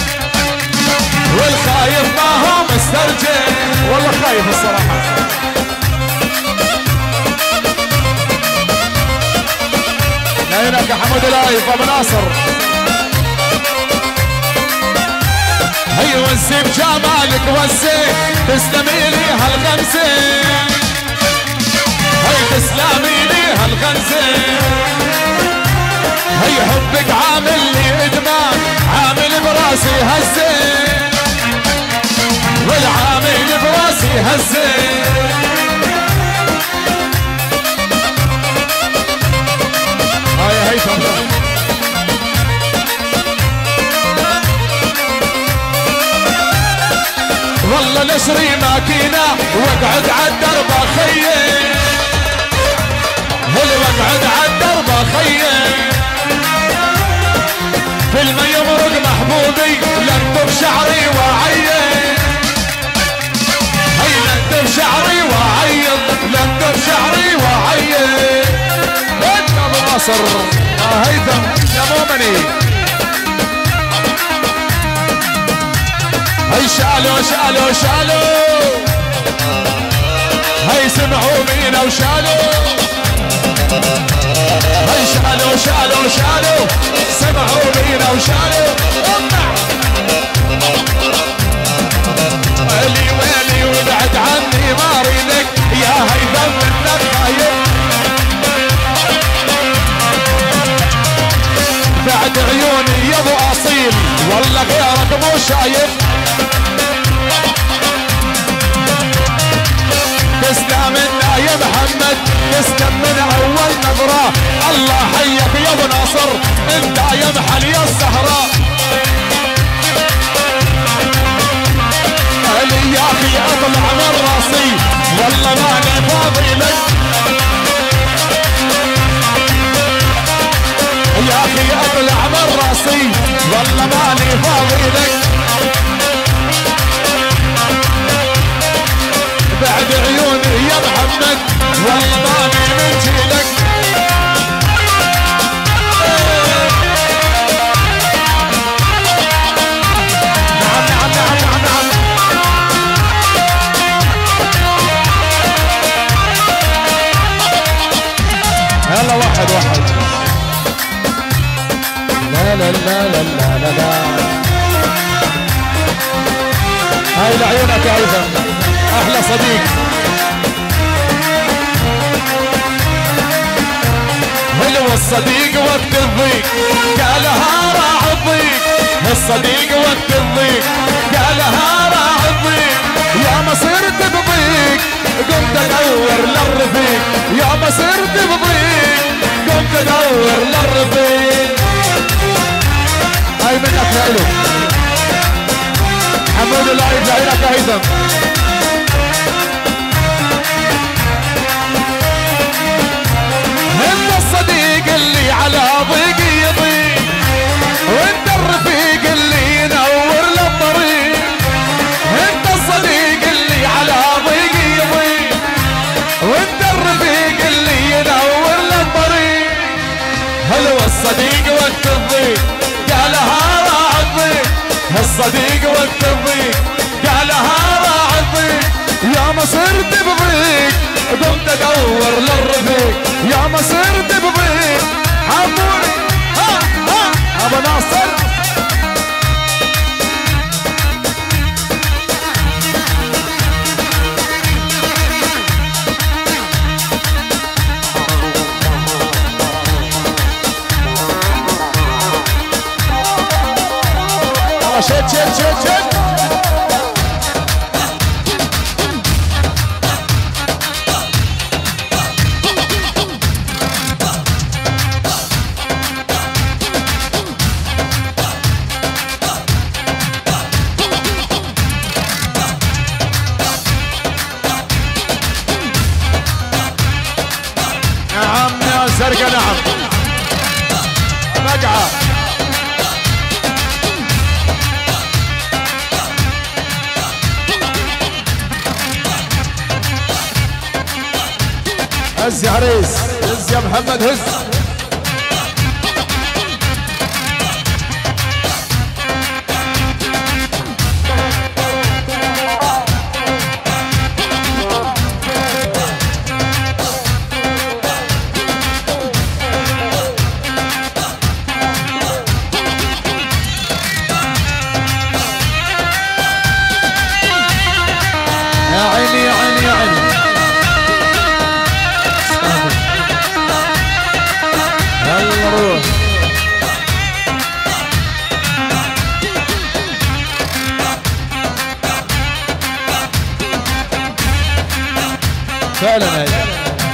والخايف ما هو مسترجل والله خايف الصراحة هناك يا حمود لايف ابو ناصر هي وزي بجمالك وزي تسلمي لي هالغمزة هي تسلمي لي هالغمزة هي حبك عامل لي ادمان عامل براسي هزة والعامل براسي هزة هاي هيثم والله نشري ماكينة واقعد عالدرب خيي هل واقعد عالدرب خيي كل ما يمرق محبوبي لنتف شعري وعيط هي لنتف شعري وعيط لنتف شعري وعيط انت ابو ناصر اه هيثم يا مؤمني هي شالوا شالوا شالوا هي سمعوا مين وشالوا هي شالوا شالوا شالوا سمعوا مين وشالوا ويلي ويلي وابعد عني ما اريدك يا هيثم منك خايف بعد عيوني يا ابو اصيل والله غيرك مو شايف تسلم منا يا محمد تسلم من اول نظرة الله حيك يا ابو ناصر انت يا محل يا الزهراء علي يا اخي اطلع من راسي والله ماني فاضي لك يا اخي اطلع من راسي والله ماني فاضي لك بعد عيوني يا محمد والله ماني من جيلك نعم نعم نعم نعم نعم يلا واحد واحد لا لا لا لا لا لا هاي لعيونك يا هيثم احلى صديق حلو الصديق وقت الضيق قالها راح الضيق الصديق وقت الضيق قالها راح الضيق يا ما صرت بضيق قمت ادور للرفيق يا ما صرت بضيق قمت ادور للرفيق هاي منك يا الو حمود اللايف لعينك يا هيثم انت الصديق اللي على ضيق يضيق وانت الرفيق اللي ينور هالصديق وقت الضيق قالها راح الضيق هالصديق وقت الضيق قالها راح الضيق يا ما صرت بضيق قمت ادور للرفيق يا ما صرت بضيق عموري ها ها ابو ناصر شد شد شد شد نعم يا زرقاء نعم مقعد هز يا عريس هز يا محمد هز يا عيني يا عيني يا عيني يلا روح فعلا هي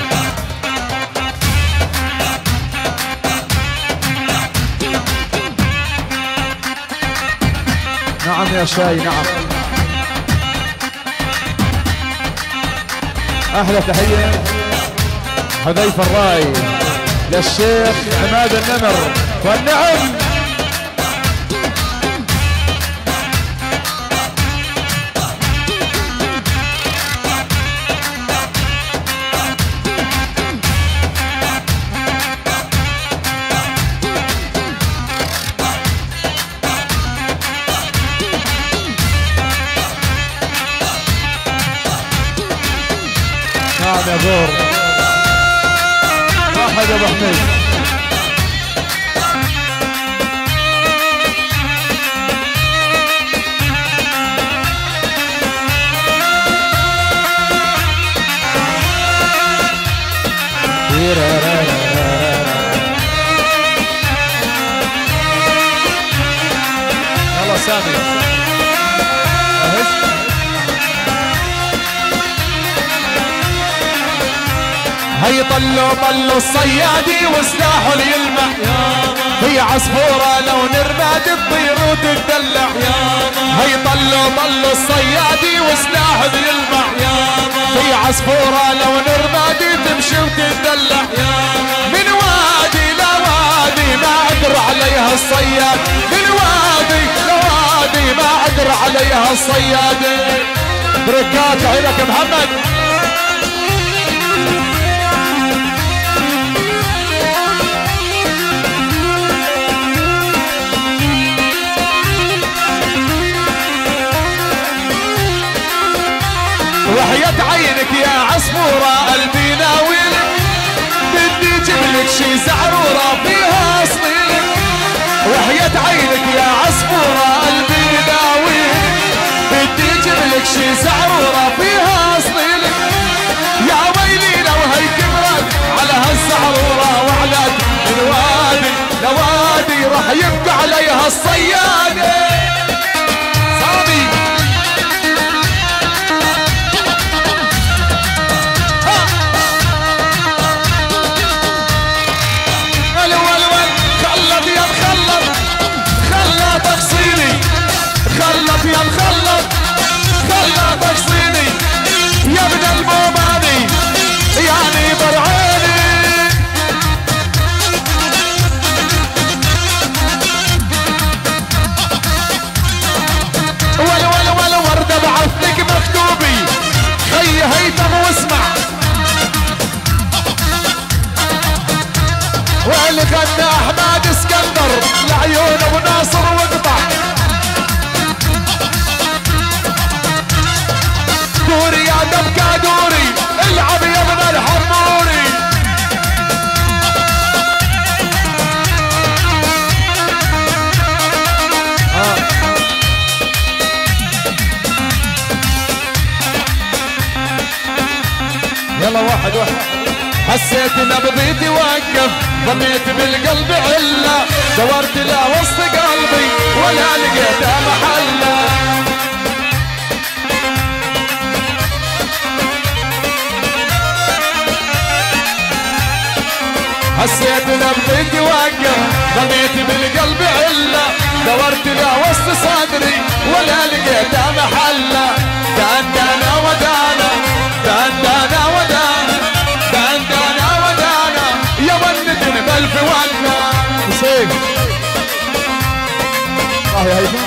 نعم يا شاي نعم احلى تحيه حذيفه الراي للشيخ عماد النمر والنعم نعم يا زور واحد ابو حميد يلا سامي هي طلوا طلوا الصيادي وسلاحه يلمع هي عصفورة لو نرمى تطير وتتدلع هي طلوا طلوا الصيادي وسلاحه يلمع هي عصفورة لو نرمى تمشي وتتدلع من وادي لوادي ما عذر عليها الصياد من وادي لوادي ما عذر عليها الصياد بركات عينك محمد وحياة عينك يا عصفورة قلبي ناويلك بدي جبلك شي زعرورة فيها اصليلك وحياة عينك يا عصفورة قلبي ناويلك بدي جبلك شي زعرورة فيها اصليلك يا ويلي لو هي كبرت على هالزعرورة وعلت من وادي لوادي راح يبقى عليها الصيادة خلط يا مخلط خلط يلا واحد واحد. حسيت نبضيتي وقف ظنيت بالقلب علة دورت لا وسط قلبي ولا لقيت محله. حسيت نبضيتي وقف ظنيت بالقلب علة دورت لا وسط صدري ولا لقيت محله. دندنا ودانا دندنا ودانا دندنا ودانا يا ولدن بألف ونا. سيف الله يا هيثم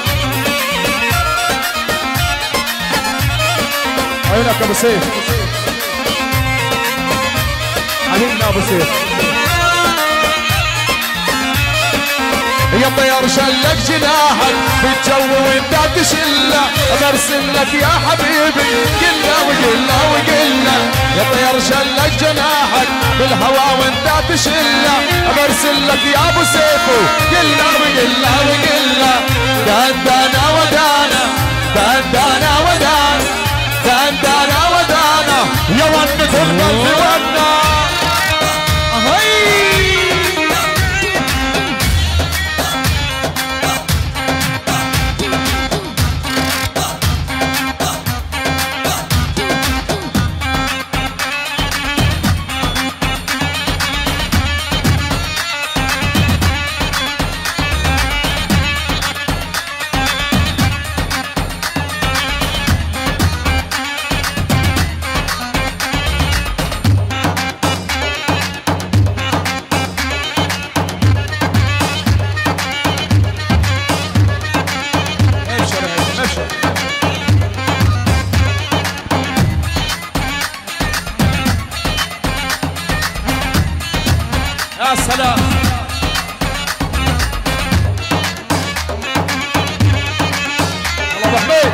عينك ابو سيف علمنا ابو سيف. يا طير شلك جناحك بالجو وانت تشله برسل لك يا حبيبي قله وقله وقله. يا طير شلك جناحك بالهوا وانت تشله برسل لك يا ابو سيفو قله وقله وقله. دندنا ودانا دندنا ودانا دندنا ودانا يا ونة القلب ونا. يا سلام الله ابو حميد.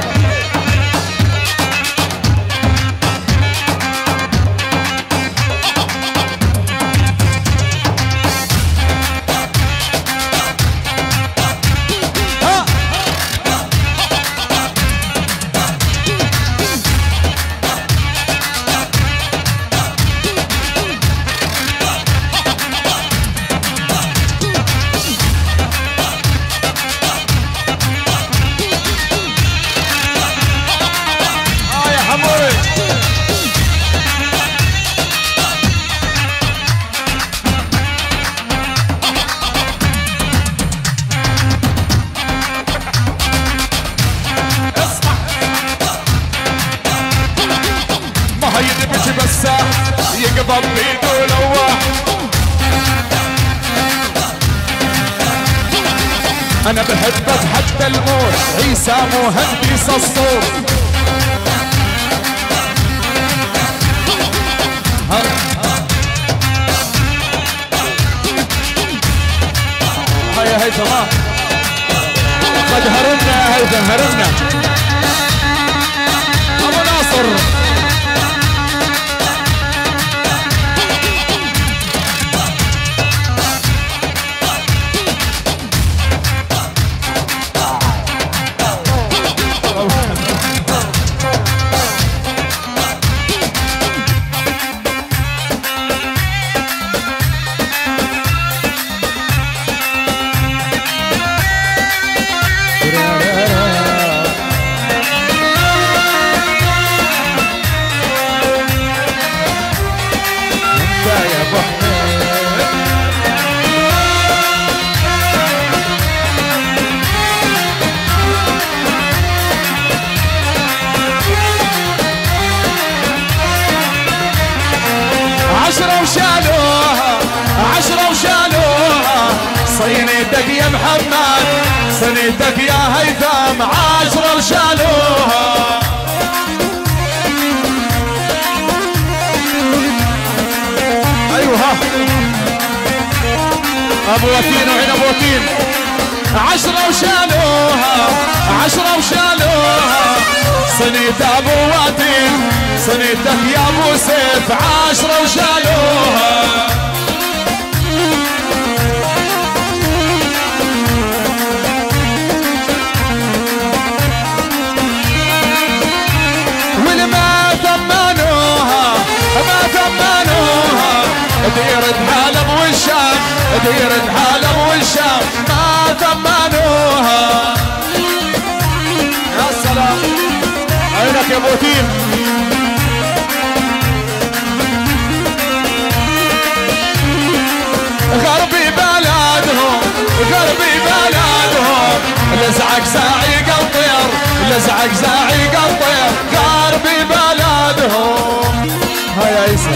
يقضب بيده لواح انا بحبك حتى الموت عيسى مهندس الصوت. هاي يا هيثم قد هرمنا يا هيثم هرمنا. ابو ناصر عشرة وشالوها عشرة وشالوها صينيتك يا محمد صينيتك يا هيثم عشرة وشالوها. ايوه ابو وتين وعين ابو وتين عشرة وشالوها عشرة وشالوها صينية ابو وتين صينيتك يا ابو سيف عشرة وشالوها. والما ثمنوها ديرة حلب والشام ديرة حلب والشام ما ثمنوها. يا سلام عينك يا ابو تيم. غربي بلدهم غربي بلدهم لزعق زعيق الطير لزعق زعيق الطير غربي بلدهم. هاي يا عيسى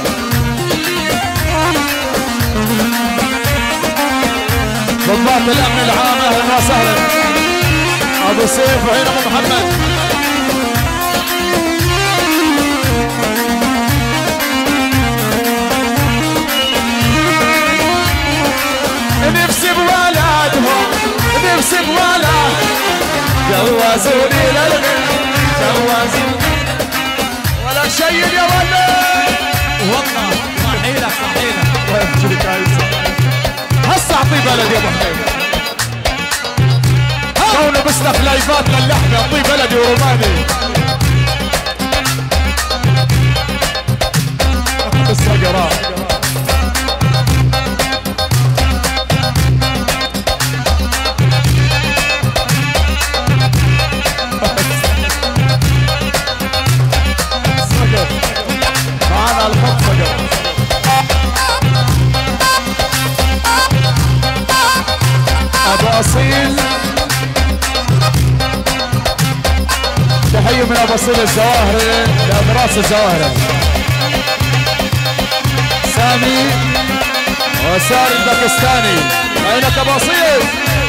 ضباط الامن العام اهلا وسهلا. ابو سيف وعين ابو محمد. نفسي بولادهم نفسي بولاد جوازوني للغن جوازوني ولا شيء يا ولد. والله صحيلك صحيلك هسه اعطي بلد يا ابو حميد. كونه بسلف لايفات للحمه اعطي بلدي وروماني. السقراء معانا الحب صقر. ابو اصيل تحيه من ابو اصيل الزواهري لادراس الزواهري. سامي وساري الباكستاني عينك ابو اصيل.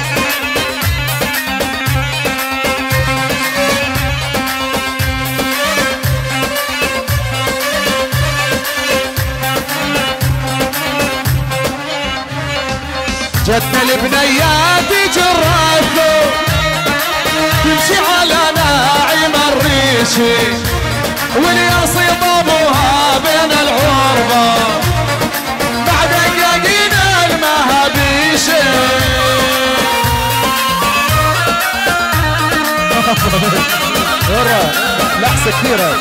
جتنا البنيات جرافه تمشي على ناعم الريشي والياصي ضبوها بين العربه بعد دقاقين المهابيشي. لحسه كثيره.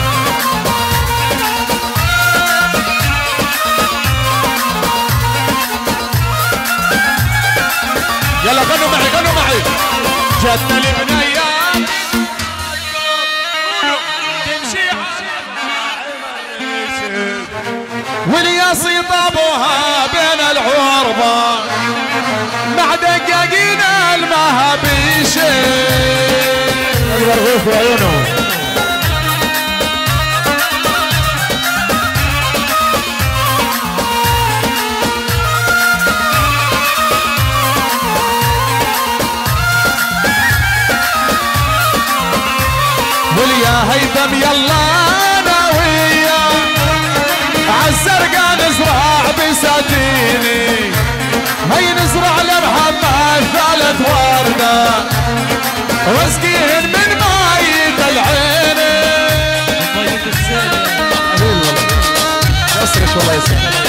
يلا غنوا معي غنوا معي. جتنا البنيات تمشي والياصي طابوها بين العربة مع دقاقين المهابيشي. الغرغوف وعيونه. واليا هيثم يلا انا ويا عالزرقاء نزرع بساتيني هي نزرع لمحمد ثالث وردة واسقيهن من ماية العين. مية السنة يسرش والله يسرش.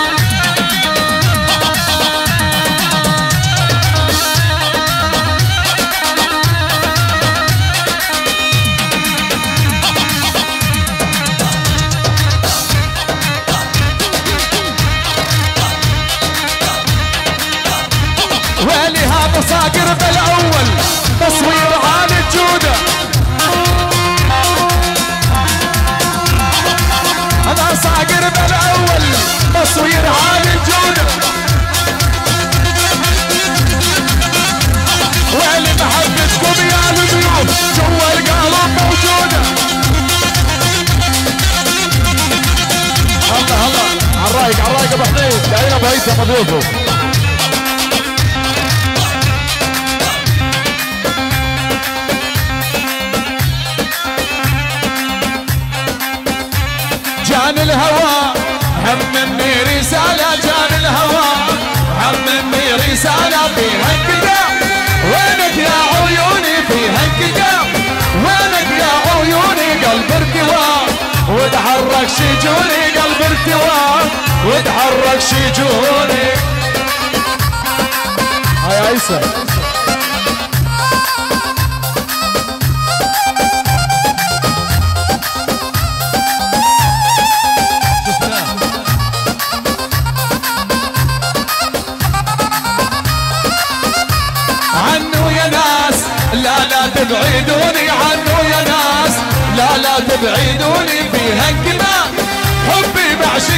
ويلي هذا صاقر بالاول تصوير عالي الجودة. هذا صاقر بالاول تصوير عالي الجودة. ويلي محبتكم يا الضيوف جوا القلب موجودة. الله الله عالرايق عالرايق ابو حميد. داعينا ابو هيثم ضيوفه. جان الهوى همني رسالة جان الهوى همني رسالة فيها انقطاع وينك يا عيوني فيها انقطاع وينك يا عيوني قلب ارتواء وتحرك شجوني قلب ارتواء وتحرك شجوني. هاي عيسى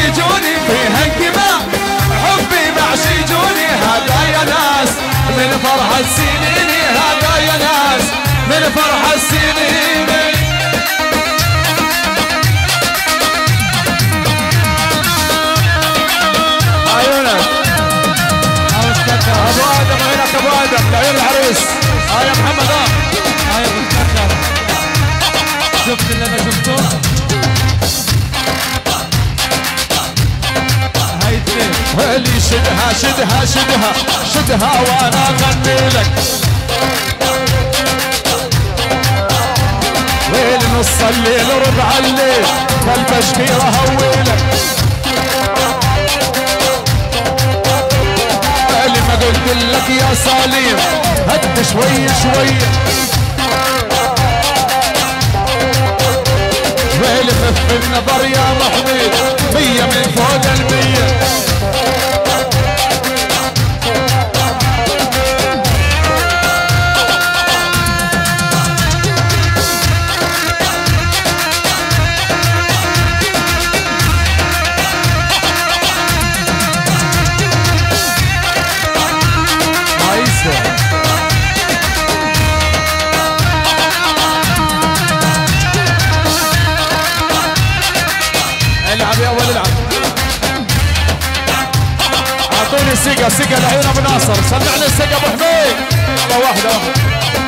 يجوني فيها انكماء حبي معشي يجوني هذا يا ناس من فرحة سنيني هذا يا ناس من فرحة سنيني عيونك ابو ادم هناك ابو ادم لعيون العريس ها يا محمد ها هاي بتذكر شفت اللي انا شفته هاي اثنين اللي شدها شدها شدها شدها وانا اغني لك ويل نص الليل ربع الليل فالبشكيره هويلك اللي ما قلت لك يا صليم هد شوي شوي ويل خف النظر يا محمود مية من فوق المية العب يا اول العب اعطوني سقا سقا لعيون ابو ناصر سمعني السقا ابو حميد الله واحده واحده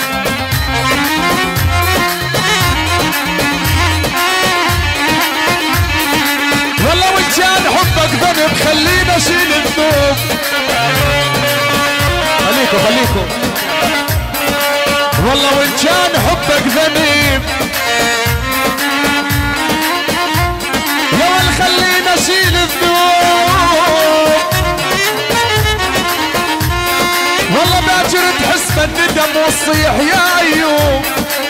والله وان كان حبك ذنب خلينا اشيل الذنوب خليكم خليكم والله وان كان حبك ذنب لو خلينا اشيل الذنوب والله باكر تحس بالندم والصيح يا ايوب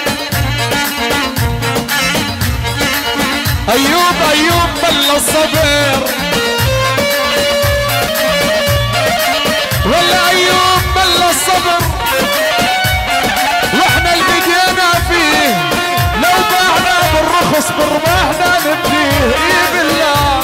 ايوب ايوب بل الصبر والله ايوب بل الصبر واحنا اللي بدينا فيه لو باعنا بالرخص بربحنا نبديه اي بالله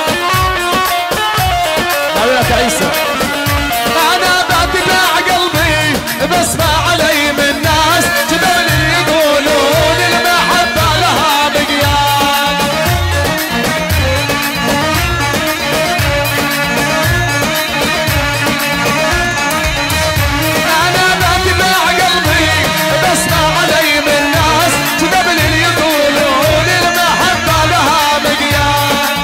حياك عيسى انا بعتباع قلبي بسمع علي من ناس جبال يقولون المحبة لها مقياس انا بعتباع قلبي بسمع علي من ناس جبال يقولون المحبة لها مقياس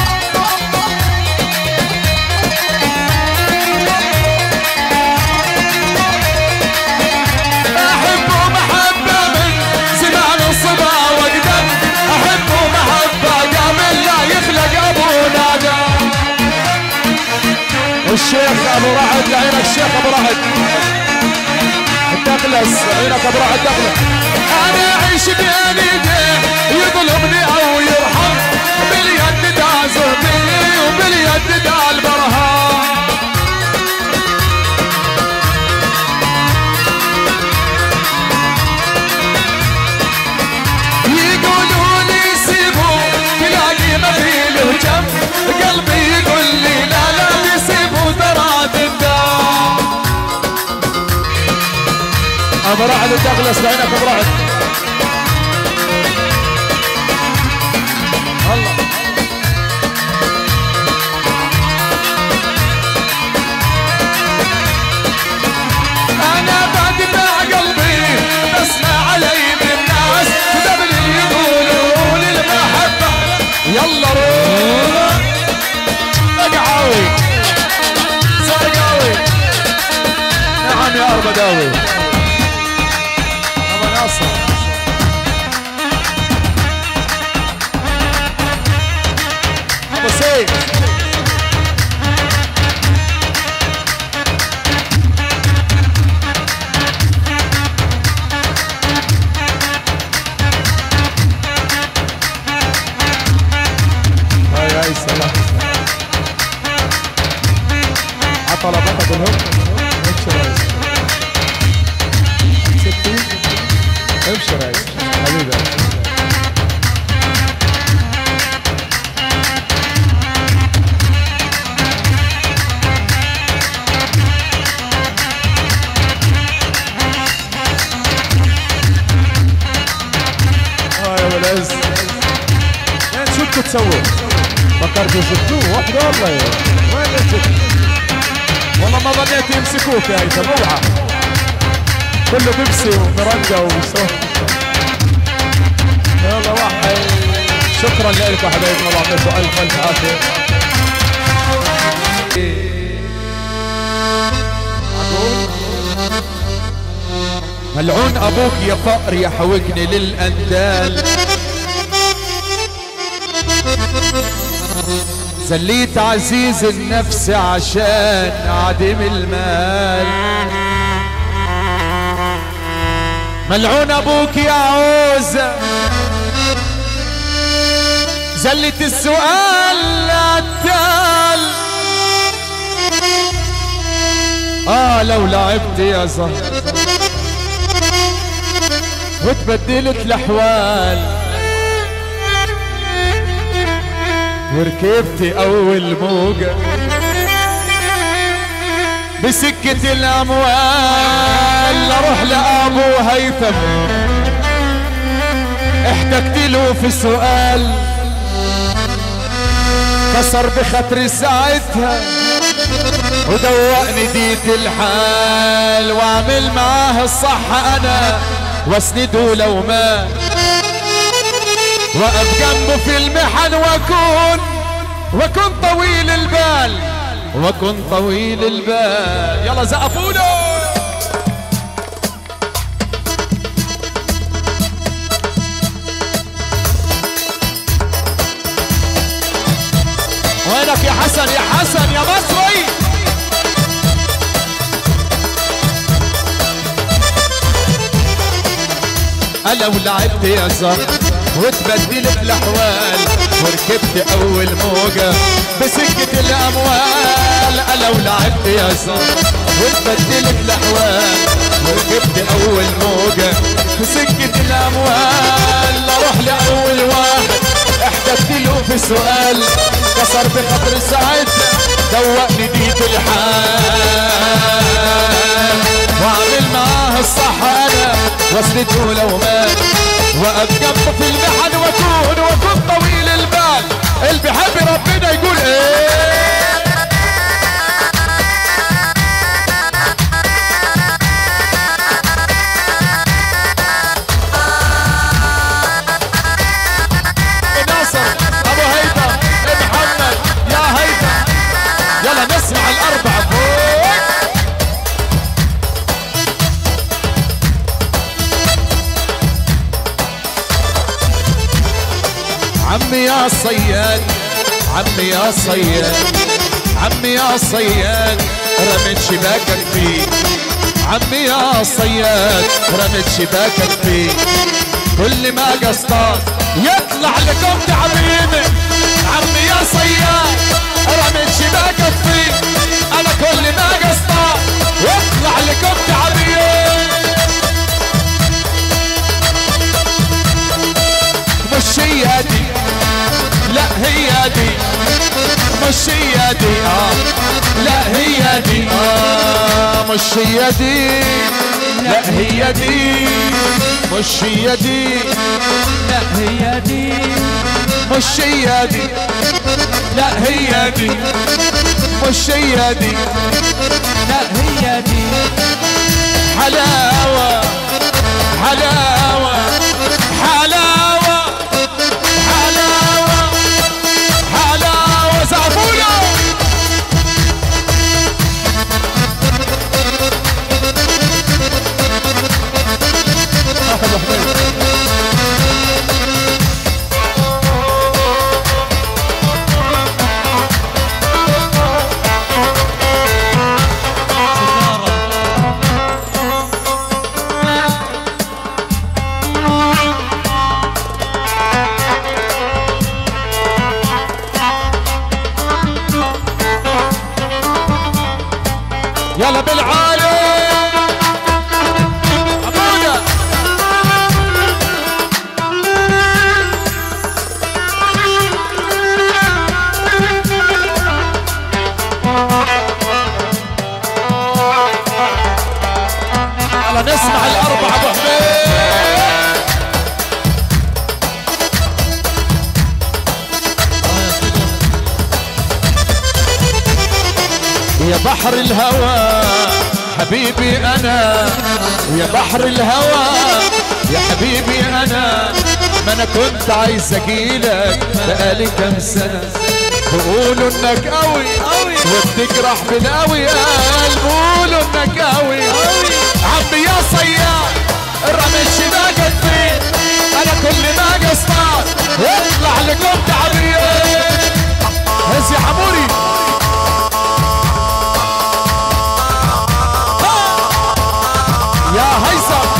احبه محبة من زمان الصبا وقدم احبه محبة قبل لا يخلق ابونا آدم الشيخ ابو رعد لعينك الشيخ ابو رعد الدقلس عينك ابو رعد الدقلس انا اعيش بين ايديه يظلمني او يرحم باليد دا زهدي وباليد دا البرهان يقولوا لي سيبوا تلاقي ما في له جنب قلبي يقول لي لا لا تسيبوا ترى تندم ابو رعد الدقلس لعينك ابو رعد الله انا بدمع قلبي بسمع علي من الناس قبل يقولوا لي المحبة يلا روح اقعاوي صدقاوي نعم يا اربداوي ابو ناصر ابو سيف هاي هاي السلام عطلبتك الهم ابشر يا ستين ابشر يا حبيبي ابو العز. وين شو بدكم تسووا؟ فكرتوا شفتوه وحده والله. وين انتوا؟ والله ما ظنيت يمسكوك يا هيثم. اوعى كله بيبسي ومرنجة وصوت. يلا واحد. شكرا لكم حبايبنا الله يعطيكم الف الف عافيه. ملعون ابوك يا فقر يا حوجني للاندال. زليت عزيز النفس عشان عدم المال. ملعون ابوك يا عوزة زلت السؤال عالتال. اه لو لعبت يا زهر وتبدلت الاحوال وركبت اول موجة بسكة الاموال. اروح لابو هيثم احتجت له في سؤال كسر بخاطري ساعتها ودوقني ديت الحال. واعمل معاه الصح انا واسنده لو مات واقف جنبه في المحن واكون واكون طويل البال واكون طويل البال. يلا زقفونا. وينك يا حسن يا حسن يا مصري؟ لو لعبت يا زهر وتبدلت الاحوال وركبت اول موجة بسكة الاموال. لو لعبت يا زهر وتبدلت الاحوال وركبت اول موجة بسكة الاموال. اروح لاول واحد احتجت له في سؤال كسر بخاطر ساعتها دوقني ديت الحال. واعمل معاه الصح انا واسنده لو مات واقف جنبه في المحن واكون واكون طويل البال. اللي بيحب ربنا يقول ايه؟ ناصر ابو هيثم محمد يا هيثم يلا نسمع الاربعه فوق. عمي يا صياد عمي يا صياد عمي يا صياد رميت شباكك فيه. عمي يا صياد رميت شباكك فيه. كل ما قصطاد يطلع لكم تعبيني. عمي يا صياد رميت شباكك فيه. انا كل ما قصطاد يطلع لكم تعبيني. مش هي دي لا هي دي مش هي دي اه لا هي دي اه مش هي دي لا هي دي مش هي دي لا هي دي مش هي دي لا هي دي مش هي دي لا هي دي حلاوة حلاوة حلاوة حلاوة حلاوة زعفولة. يا بحر الهوى حبيبي انا، ويا بحر الهوى يا حبيبي انا، ما انا كنت عايز اجيلك بقالي كام سنه. بيقولوا انك قوي وبتجرح بالقوي قال، بيقولوا انك قوي عمي يا صياد الرمي الشباكة فين، انا كل ما اجي اصطاد يطلع لكم تعبير. هز يا حموري يا هيثم.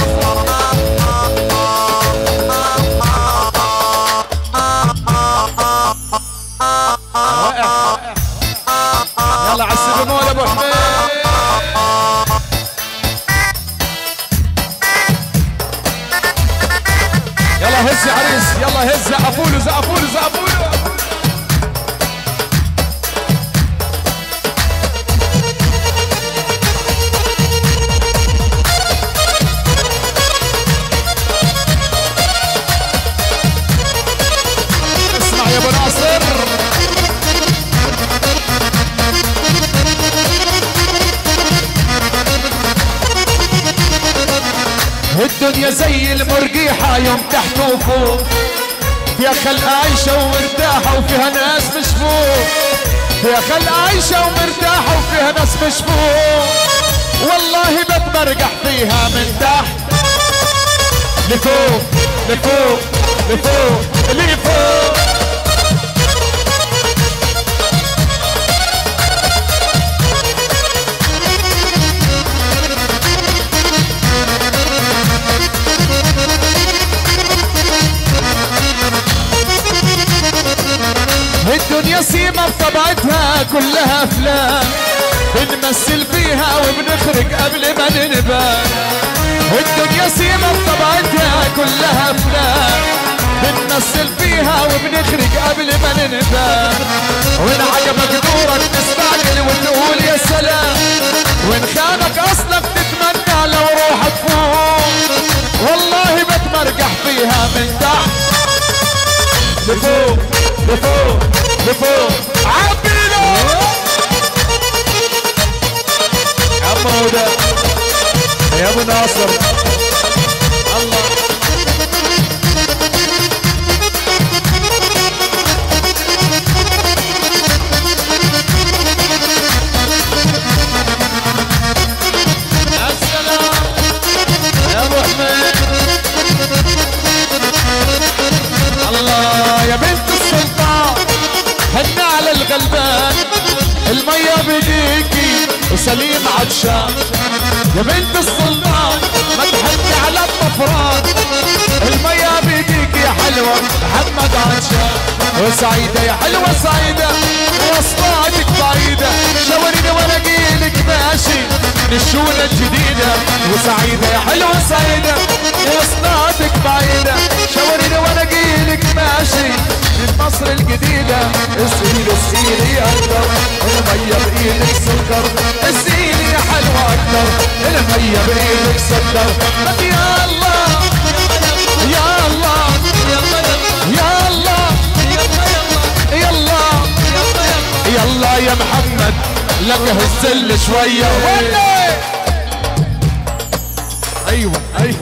يلا عالسبي مول ابو حميد. يلا هز يا عريس، يلا هز، زقفوله زقفوله زقفوله. اسمع يا ابو ناصر. الدنيا زي المرجيحة يوم تحت وفوق، فيها خلق عايشة ومرتاحة وفيها ناس مش فوق، فيها خلق عايشة ومرتاحة وفيها ناس مش فوق. والله بتمرجح فيها من تحت لفوق لفوق لفوق لفوق. الدنيا سيما بطبعتها كلها افلام، بنمثل فيها وبنخرج قبل ما ننبان. الدنيا سيما بطبعتها كلها افلام، بنمثل فيها وبنخرج قبل ما ننبان. وان عجبك دورك تستعجل وتقول يا سلام، وان خانك اصلك تتمنى لو روحك فوق. والله بتمرجح فيها من تحت لفوق لفوق لفوق. عبينا يا ابو هدى يا ابو ناصر. الله يا سلام يا ابو حميد. الله يا بنت السلطان هن على الغلبان، المية بيديكي وسليم عطشان. يا بنت السلطان ما تحني على الطفران، المية بيديكي يا حلوة محمد عطشان. وسعيدة يا حلوة سعيدة وصفاتك بعيدة، شاوريني وانا اجيلك ماشي من الشولة الجديدة. وسعيدة يا حلوة سعيدة وصفاتك بعيدة، شاوريني وانا اجيلك ماشي من مصر الجديدة. اسقيلي اسقيلي اكتر المية بايدك سكر، اسقيلي يا حلوة اكتر المية بايدك سكر. يا الله يا الله يا الله يلا يلا يا محمد لك هالسل شوية. ايوه ايوه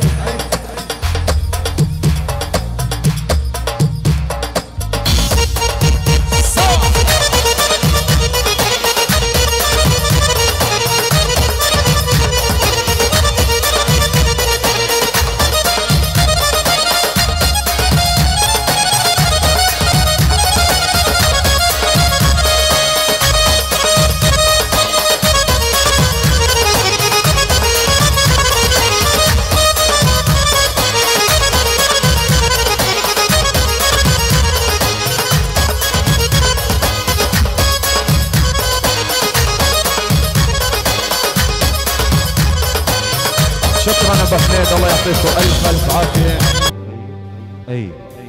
شكرا ابو حميد، الله يعطيكم الف الف عافيه. اي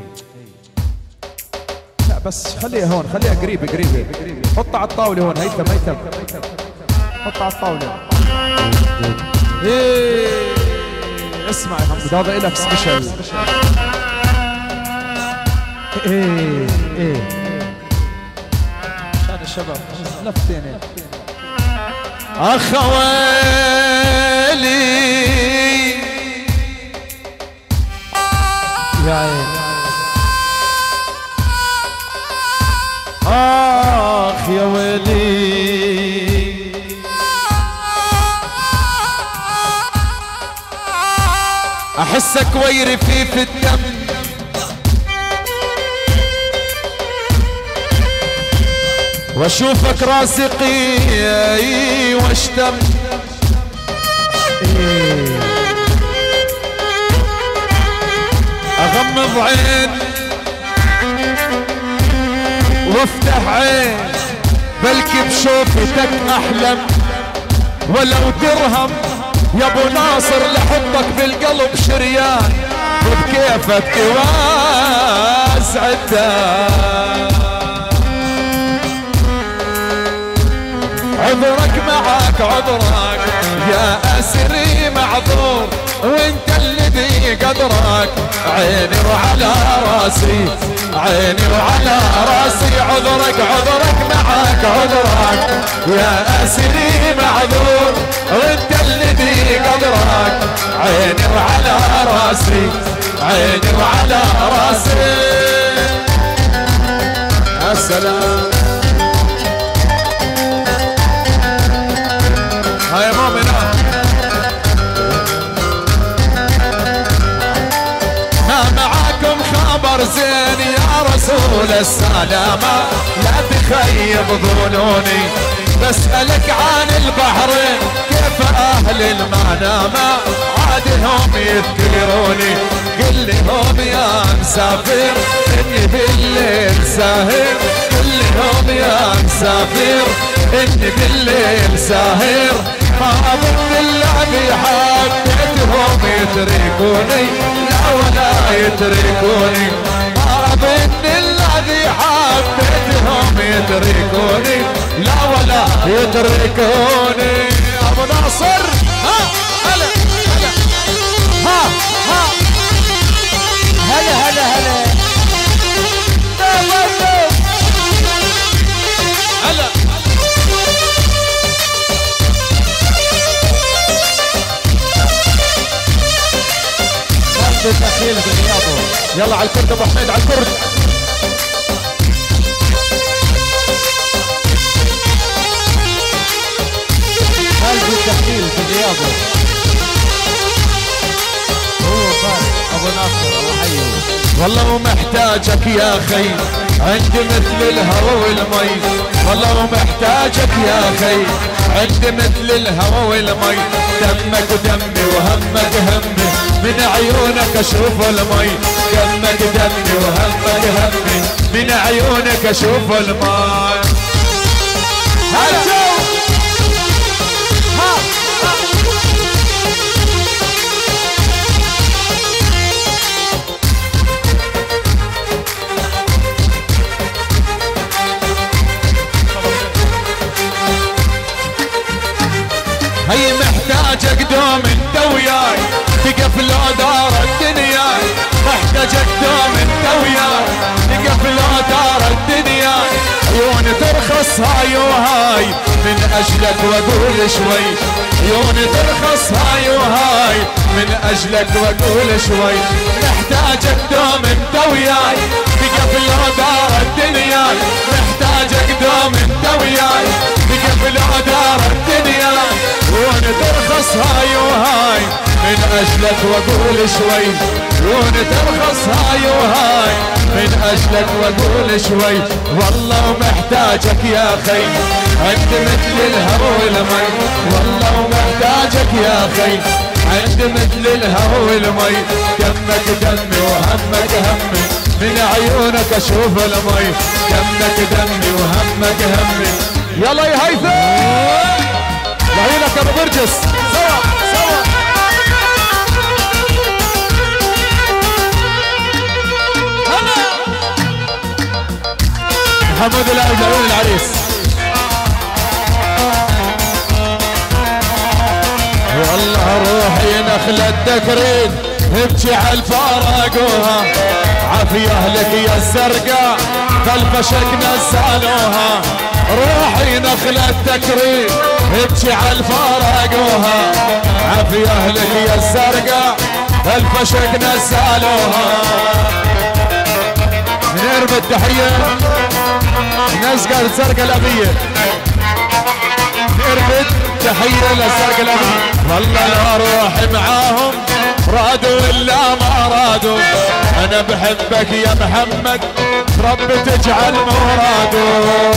لا بس خليها هون، خليها قريبه قريبه. حطها على الطاوله هون. هيثم هيثم حطها على الطاوله. ايه اسمع يا حمد، هذا الك سبيشال. ايه ايه عشان الشباب لفتين. اخوالي يا عين اخ يا ويلي احسك ويري في في الدم واشوفك راسقي واشتم اغمض عين وافتح عين بلكي بشوفتك احلم ولو درهم يا ابو ناصر لحبك بالقلب شريان وبكيفك تواسع الدار عذرك معاك عذرك يا اسري معذور وانت اللي ذي قدرك عيني وعلى راسي عيني وعلى راسي عذرك عذرك معاك عذرك يا اسري معذور وانت اللي ذي قدرك عيني وعلى راسي عيني وعلى راسي السلام هاي مؤمنة ما معاكم خبر زين يا رسول السلامة لا تخيب ظنوني بسألك عن البحرين كيف أهل المنامة عادهم يذكروني قل لهم يا مسافر إني بالليل ساهر قل لهم يا مسافر إني بالليل ساهر ما أظن الذي حبيتهم يتركوني لا ولا يتركوني ما أظن الذي حبيتهم يتركوني لا ولا يتركوني أبو ناصر ها هلا هلا ها ها هلا هلا هلا هلا الدخيل برياضه يلا على الكرد ابو حميد على الكرد قلب الدخيل برياضه هو فاز ابو ناصر الله يحييه والله ومحتاجك يا خي عندي مثل الهوى والمي والله ومحتاجك يا خي عندي مثل الهوى والمي دمك دمي وهمك همي من عيونك اشوف المي دمك دمي وهمك همي من عيونك اشوف المي هلا ها هي محتاجك دوم انت وياي تقف لو دار الدنيا محتاجك دوم انت وياي تقف لو دار الدنيا عيوني ترخص هاي وهاي من اجلك واقول شوي عيوني ترخص هاي وهاي من اجلك واقول شوي محتاجك دوم انت وياي تقف لو دار الدنيا محتاجك دوم انت وياي تقف لو دار الدنيا عيوني ترخص هاي وهاي من اجلك واقول شوي عيوني ترخص هاي وهاي من اجلك واقول شوي والله ومحتاجك يا خي عند مثل الهوى والمي والله ومحتاجك يا خي عند مثل الهوى والمي دمك دمي وهمك همي من عيونك اشوف المي دمك دمي وهمك همي يلا يا هيثم لعيونك ابو برجس سوا سوا هلا محمود العيد لعيون العريس والله روحي نخلة تكريد ابكي على الفراقوها عافية لك يا الزرقاء فالفشك نزالوها روحي نخلة التكريم ابكي على الفرقوها عافية لك يا الزرقاء الفشق نسالوها. نربط تحية نسقى الزرقاء الأبية نربط تحية للزرقاء الأبية. والله لا اروح معاهم رادوا ولا ما رادوا انا بحبك يا محمد رب تجعل مرادوا.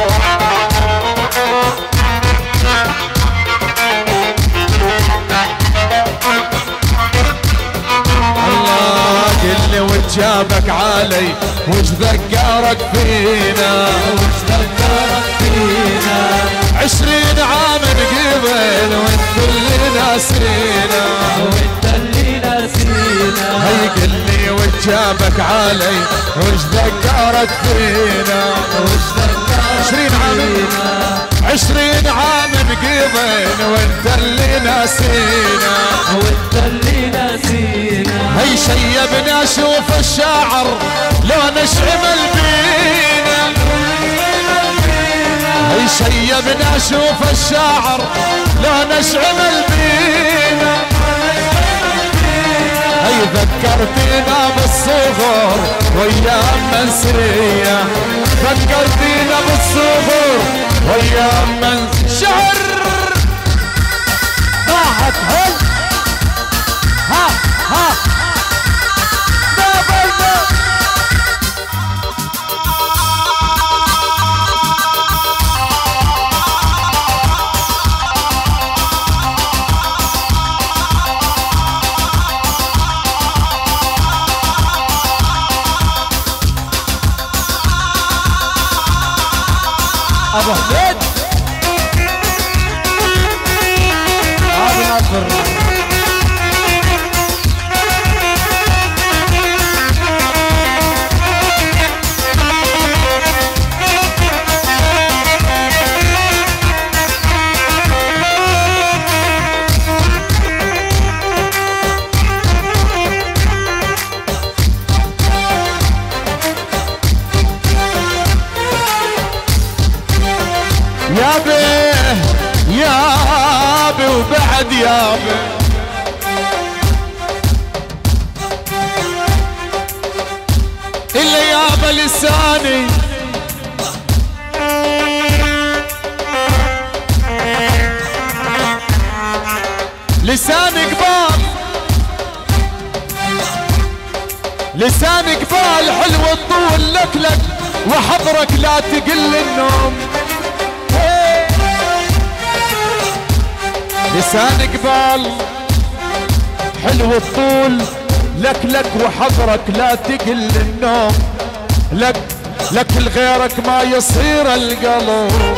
الله قلي وجابك علي وش ذكرك فينا وش ذكرك فينا عشرين عام قبل وانت اللي ناسينا وانت اللي ناسينا. هي قلي وجابك علي وش ذكرك فينا وش ذكرك عشرين عام عشرين عام قبل وانت اللي ناسينا وانت اللي ناسينا. هي شيبنا شوف الشاعر لو نشعمل بينا هي شيبنا شوف الشاعر لو نشعمل بينا. هي ذكرتينا بالصغر وايام منسية ذكرتينا بالصغر وايام منسية. شعر ضاعت هل ها ها ابو حميد ابو ناصر يابي يابي وبعد يابي اللي يابا لساني لساني قبال لساني قبال حلو الطول لك لك وحضرك لا تقل النوم. لسان قبال حلو الطول لك لك وحضرك لا تقل النوم. لك لك لغيرك ما يصير القلب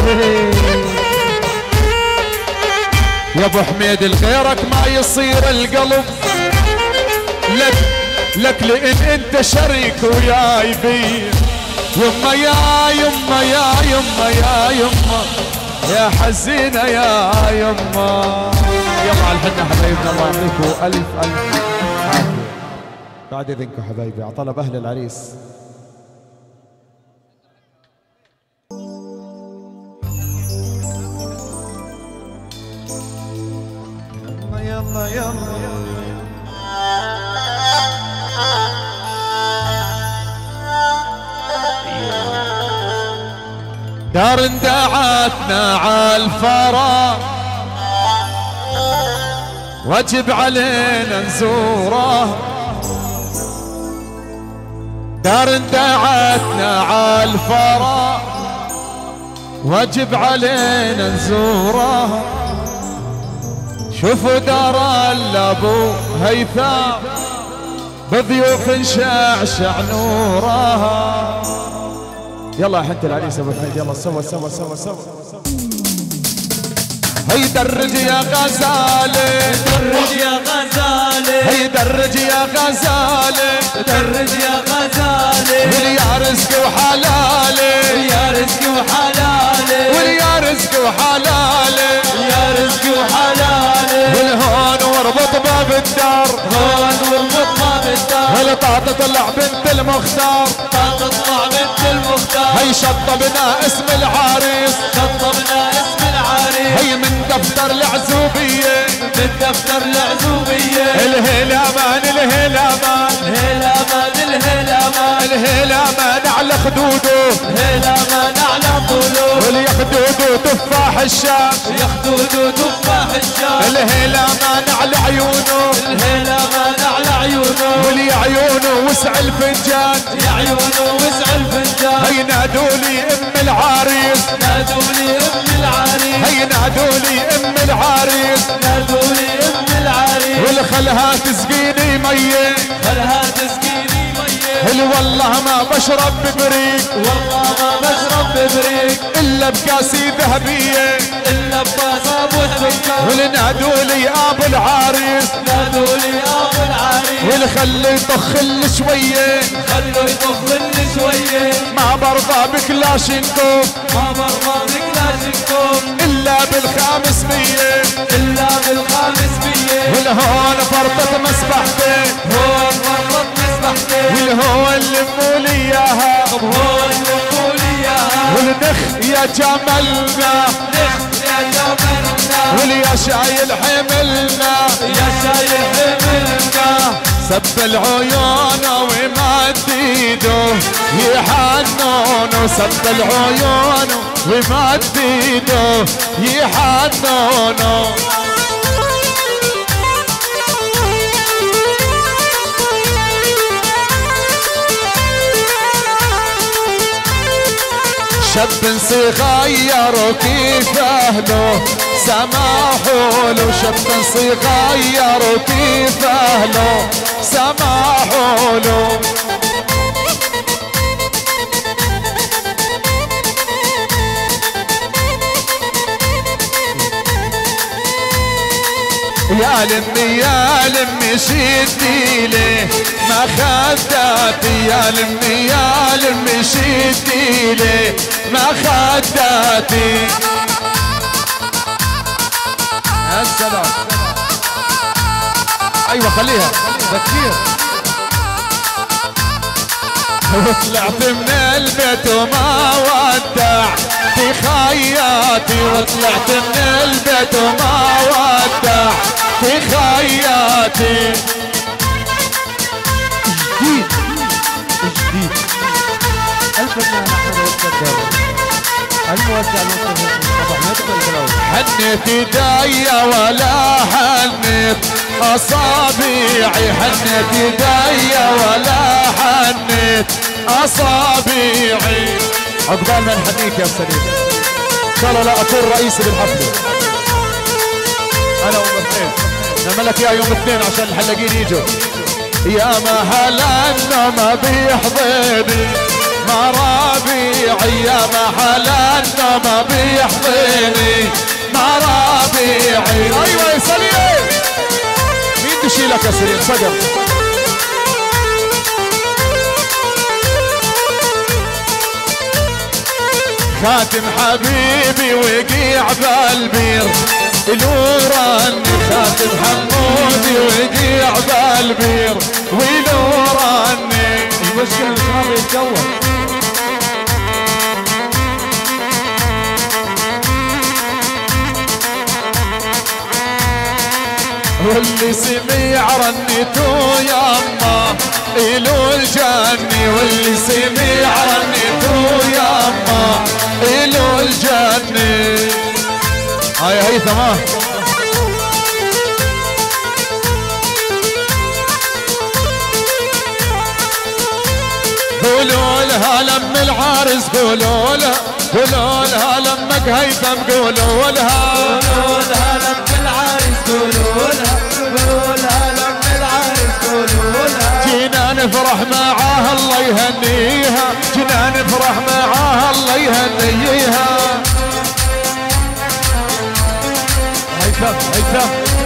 يا ابو حميد لغيرك ما يصير القلب. لك لك لان انت شريك وياي بي يما يا يما يا يما يا يما يا حزينة يا يما. يلا على الحنة حبايبنا الله يعطيكم ألف ألف عافية. بعد إذنكم حبايبي على طلب أهل العريس. يلا يلا يلا دار دعتنا عالفراغ واجب علينا نزوره. دار دعتنا عالفراغ واجب علينا نزوره. شوفوا دار الابو هيثم بضيوف نشعشع نورها. يلا يا حنت العريس ابو حميد يلا سوا سوا سوا سوا. هي درج يا غزاله درج يا غزاله هي درج يا غزاله درج يا غزاله. واليا رزق وحلاله يا رزق وحلاله واليا رزق وحلاله يا رزق وحلاله. والهون واربط باب الدار هون واربط باب الدار. والطاطا طلع بنت المختار طاطا طلع بنت المختار. وداع هي شطبنا اسم العريس شطبنا اسم العريس هي من دفتر العزوبية من دفتر العزوبية الهيل امان الهيل امان الهيل امان الهيل امان الهيل امان على خدوده الهيل امان على طوله واللي خدوده تفاح الشام يا خدوده تفاح الشام الهيل امان على عيونه الهيل امان على عيونه واللي عيونه وسع الفنجان يا عيونه وسع الفنجان هي نادولي ام العريس نادولي ام العريس هي نادولي ام العريس نادولي ام العريس والخلها تسقيني ميه خلها تسقيني ميه هل والله ما بشرب ببريق والله ما بشرب ببريق الا بكاسي ذهبيه الا بكاسة ابو السكر ولنادولي ابو العريس نادولي ابو العريس والخلي يطخ لي شويه خلوا يطفل شويه ما برضى بكلاشينكوف ما برضى بكلاشينكوف الا بالخامس مية الا بالخامس مية والهون فرطة مسبحتي هون فرط مسبحتي والهون لمولي اياها هون نقول اياها والنخ يا جملنا نخ يا جملنا واليا شايل حملنا يا شايل حملنا سب العيون ومد ايده يحنونه سب العيون ومد ايده يحنونه شاب صغير وكيف اهله سماحوا له شاب صغير وكيف اهله سماحوا له يا لمي يا لمي شدي لي ما خداتي يا لمي يا لمي شدي لي ما خداتي يا سلام ايوه خليها بكير وطلعت من البيت وما ودع في خياتي وطلعت من البيت وما ودع في خياتي جديد جديد الفنان احمد الصدر الموزع المصري ابو حميد البلوي حنيت ايديا ولا حنيت اصابيعي حنيت ايديا ولا حنيت اصابيعي عقبال ما نحنيك يا سليم ان شاء الله لا اكون رئيسي بالحفله انا ومثنين نعمل لك اياها يوم اثنين عشان الحلاقين يجوا يا ما هلا ما بيحضني ما ربيعي يا ما هلا ما بيحضني ما ربيعي ايوه يا سليم مين تشيلك يا سليم صقر خاتم حبيبي وقيع بالبير الوراني خاتم حمودي وقيع بالبير ولوراني المشكلة الخراب يتجوز واللي سمع رنيتو ياما إلو الجني واللي سمع رنيتو ياما إلو الجني هاي هيثم ها قولوا لها لم العارس قولوا لها قولوا لها لمك هيثم قولوا لها قولوا لها لم العريس قولوا لها قولوا لها لم العريس قولوا لها جينا نفرح معاها الله يهنيها جينا نفرح معاها الله يهنيها هيثم هيثم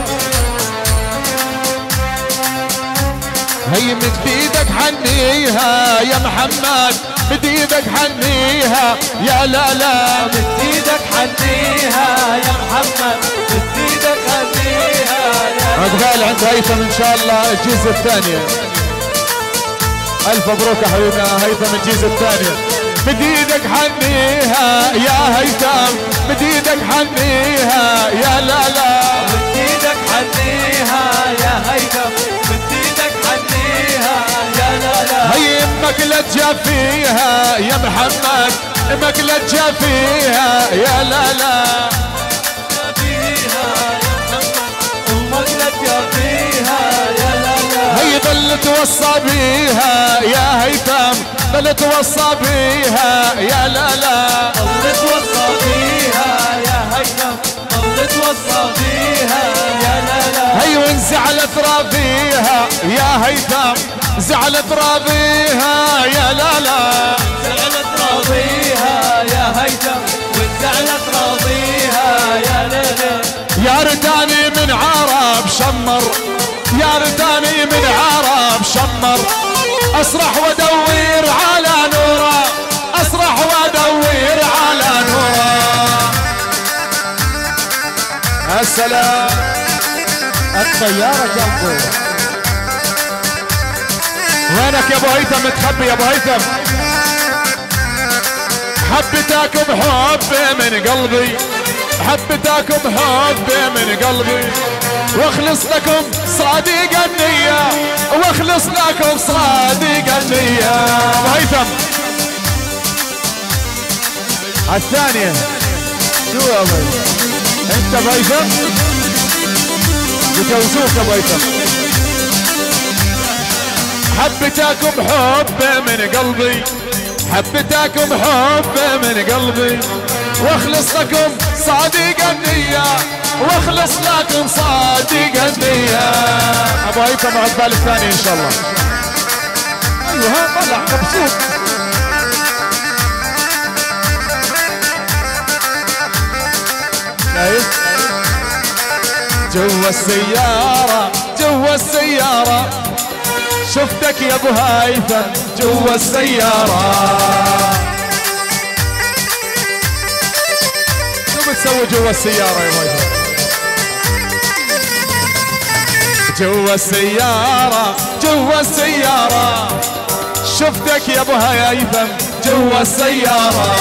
هي مد ايدك حنيها يا محمد مد ايدك حنيها يا لا لا مد ايدك حنيها يا محمد مد ايدك حنيها يا عقبال عند هيثم ان شاء الله الجيزه الثانيه. الف مبروك يا حبيبنا هيثم الجيزه الثانيه. بديدك حنيها يا هيثم بديدك حنيها يا لا لا بديدك حنيها يا هيثم بديدك حنيها يا لا لا هي امك لا تجافيها يا محمد امك لا تجافيها يا لا لا فيها يا محمد امك لا تجافيها يا لا لا هي ظل توصى بيها يا هيثم ظل توصى بيها يا لا لا ظل توصى بيها يا هيثم ظل توصى بيها يا لا لا هي وان زعلت راضيها يا هيثم زعلت راضيها يا لا لا زعلت راضيها يا هيثم وزعلت راضيها يا لا لا يا ريتاني من عرب شمر يا ريتاني من عرب شمر اسرح وادور على نوره اسرح وادور على نوره السلام الطيارة جنبه. وينك يا ابو هيثم متخبي يا ابو هيثم حبيتك بحب من قلبي حبيتك بحب من قلبي واخلص لكم صادق النية واخلص لكم صادق النية ابو هيثم الثانية شو يا ابوي؟ انت ابو هيثم بجوزوك ابو هيثم حبيتك بحب من قلبي حبيتك بحب من قلبي واخلص لكم صادق النية واخلص لكم صادق النية ابو هيثم عقبال الثاني ان شاء الله ايوه ها طلع مبسوط شايف جوا السيارة جوا السيارة شفتك يا ابو هيثم جوا السيارة شو بتسوي جوا السيارة يا ابو هيثم جوا السيارة جوا السيارة شفتك يا ابو هيثم جوا السيارة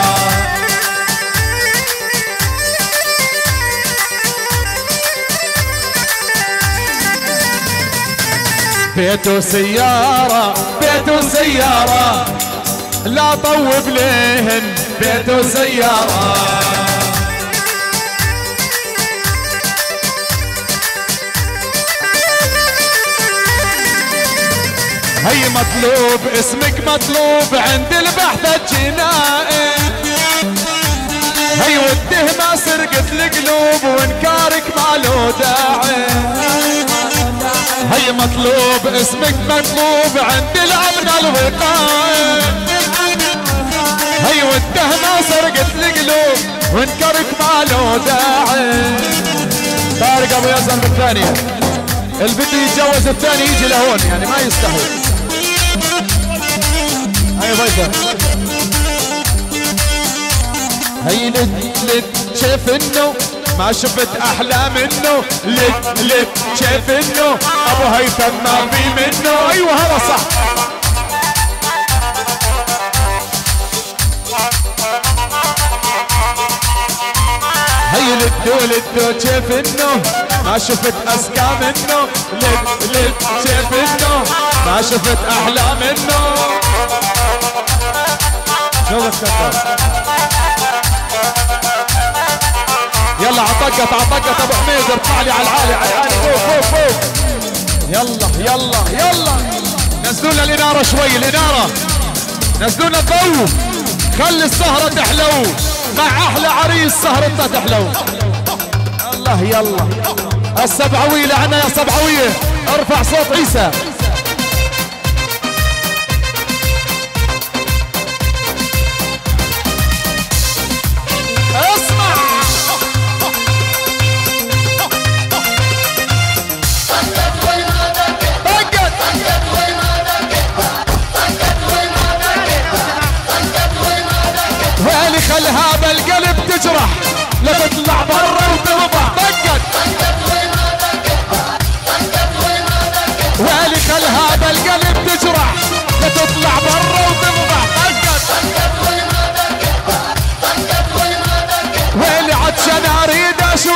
بيته سيارة بيته سيارة لا طوب لهن بيته سيارة هي مطلوب اسمك مطلوب عند البحث الجنائي هي وده ما سرقت القلوب وانكارك ما له داعي هي مطلوب اسمك مطلوب عند الامن الوقائي هي وده ما سرقت القلوب وانكرك ما له داعي طارق ابو يزن بالثانية اللي بده يتجوز الثاني يجي لهون يعني ما يستحي هاي ضيفة هي لت لت شايف انه ما شفت احلى منه لت لت شايف انه ابو هيثم ما في منه ايوه هذا صح هي لتو لتو شايف انه ما شفت اسكى منه لت لت شايف انه ما شفت احلى منه شو بتكبر؟ يلا عطقت عطقت ابو حميد ارفع لي على العالي على العالي فوق فوق فوق يلا يلا يلا نزلوا لنا الاناره شوي الاناره نزلوا لنا الضوء خلي السهره تحلو مع احلى عريس سهرتنا تحلو يلا يلا السبعويه لعنا يا سبعويه ارفع صوت عيسى خل هذا القلب تجرح لا تطلع برا وتربح طقت ويلي خل هذا القلب تجرح لا تطلع برا وتربح طقت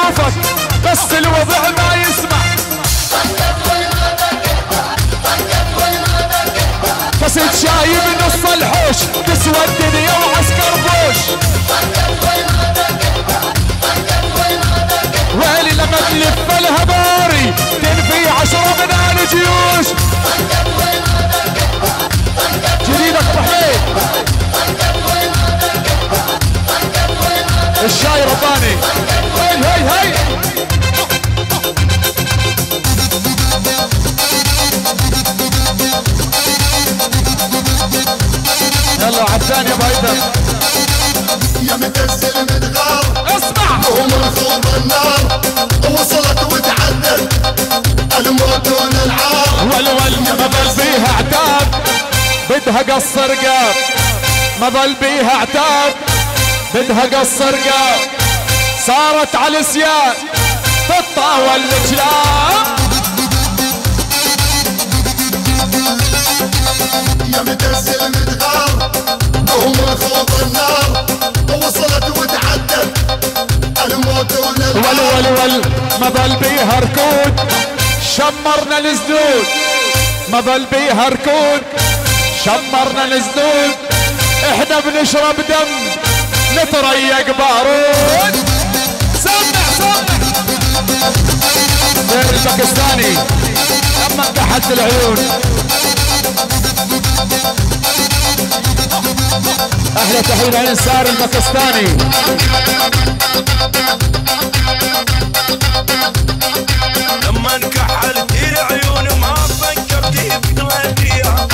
اشوفك بس الوضع ما يسمع. كاسة شاي بنص الحوش تسوى الدنيا وعسكر بوش. ويلي لما تلف الهباري تنفي عشرة من الجيوش. جديدك ابو حميد الشاي رباني. هي هي هي يلا عالثاني يا بايدر. يا متسل متغار اسمع ومرخوض النار وصلت وتعدت الموت والعار. والول ما ظل بيها عتاب بدها قصر قاب. ما ظل بيها عتاب بدها قصر قاب. صارت على السياد تطاول الكلاب. يا متسل متغار ومرخوض النار وصلت وتعدت الموت والعار. والول ما ظل بيها ركود شمرنا الزنود. ما ظل بيها ركود شمرنا الزنود. احنا بنشرب دم نتريق بارود. سمع سمع غير الباكستاني لما انكحت العيون. احلى تحية لعين سار الباكستاني. لما انكحلت العيون ما فكرتي بقلبيها.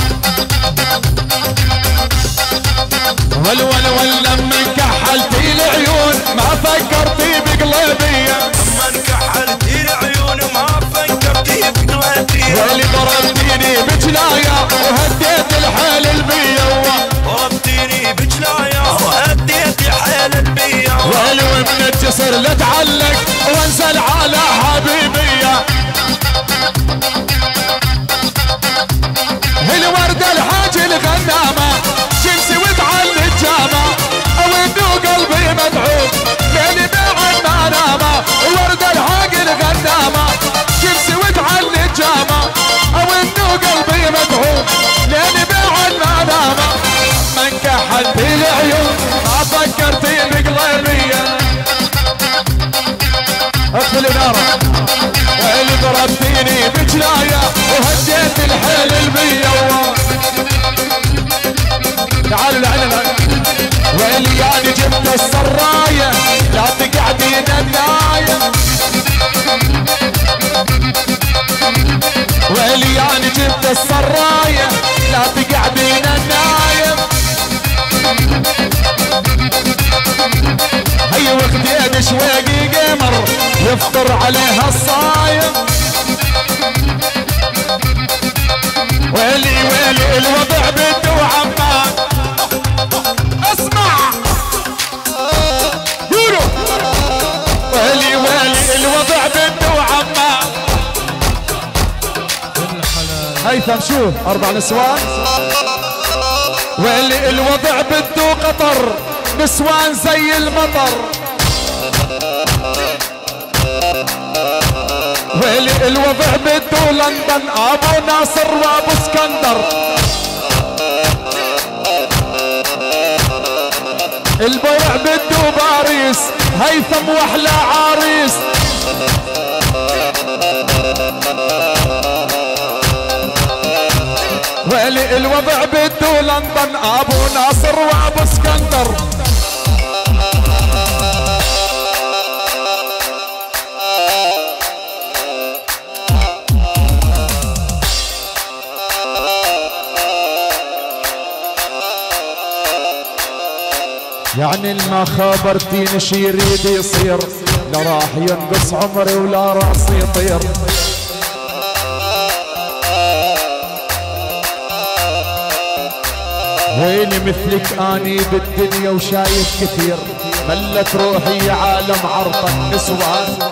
ول ول ول لما انكحلت العيون ما فكرتي بقلبية. لما انكحلت العيون ما فكرتي بقلبيها. واللي ضربتيني بجلاية وهديت الحال البية. ضربتيني بجلاية وهديت حال البية. واللي ومن الجسر لتعلق وانزل على حبيبية. الوردة الحاج الغنامة جنسي وتعلي الجامة. او انه قلبي مدعوم ليلي بعد ما نامة. الوردة الحاج الغنامة جنسي وتعلي الجامة. او انه قلبي مدعوم ليلي بعد ما نامة. ما انكحلت العيون ما فكرتي بقلبية. ادخل نارة اللي ضربتيني بجلاية وهديت الحيل البية. تعالوا لعنا واللي يعني جبت السراية لا تقعدين الناية. واللي يعني جبت السراية لا تقعدين النايم. هي وخدين شويقي قمر يفطر عليها الصايم. ويلي ويلي الوضع بده عمان. اسمع قولوا ويلي ويلي الوضع بده عمان. هيثم شوف اربع نسوان. ويلي الوضع بده قطر نسوان زي المطر. ويلي الوضع بده لندن ابو ناصر وابو اسكندر. البيع بده باريس هيثم واحلى عريس. ويلي الوضع بده لندن ابو ناصر وابو اسكندر. يعني الما خبرتيني شي يريد يصير لا راح ينقص عمري ولا راسي يطير. ويلي مثلك اني بالدنيا وشايف كثير. ملت روحي يا عالم عرضك نسوان.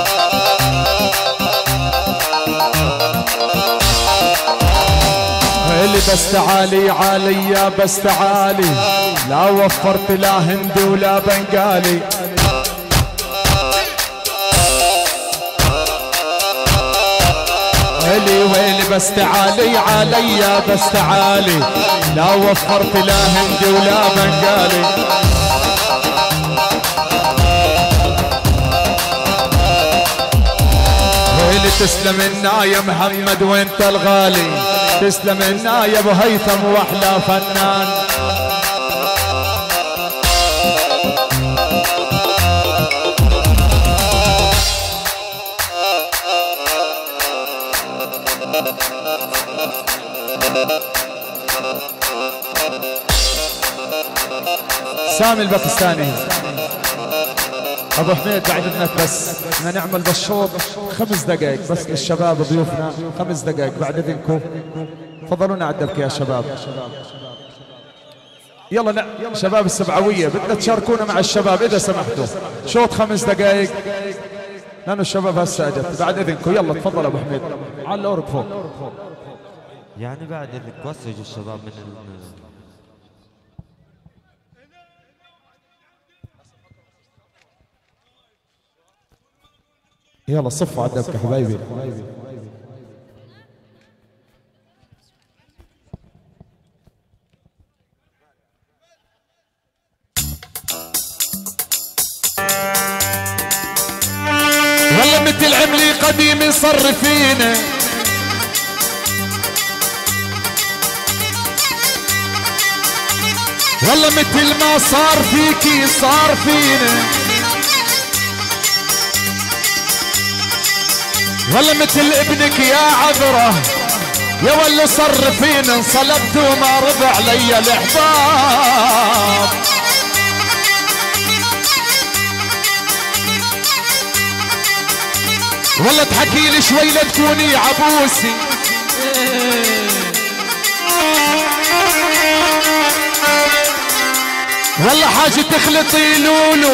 ويلي بس تعالي عليا بس تعالي لا وفرت لا هندي ولا بنغالي. ويلي ويلي بس تعالي عليا بس تعالي، لا وفرت لا هندي ولا بنغالي. ويلي تسلم لنا يا محمد وانت الغالي، تسلم لنا يا ابو هيثم واحلى فنان. سامي الباكستاني ابو حميد بعد اذنك بس بدنا نعمل بالشوط خمس دقائق بس للشباب ضيوفنا، خمس دقائق بعد اذنكم. تفضلونا على الدبكه يا شباب. يلا نع... شباب السبعويه بدنا تشاركونا مع الشباب اذا سمحتوا. شوط خمس دقائق لانه الشباب هسه اجت. بعد اذنكم يلا تفضل ابو حميد على الاورق فوق. يعني بعد اذنك وسجوا الشباب من ال... يلا صفوا على الدبكة حبايبي. والله مثل عملي قديم يصرفينا، والله مثل ما صار فيكي صار فينا، والله مثل ابنك يا عذره يا واللي صرفين انصلبت وما رضع لي الاحباب. والله تحكي لي شوي لا تكوني عبوسي، والله حاجة تخلطي لولو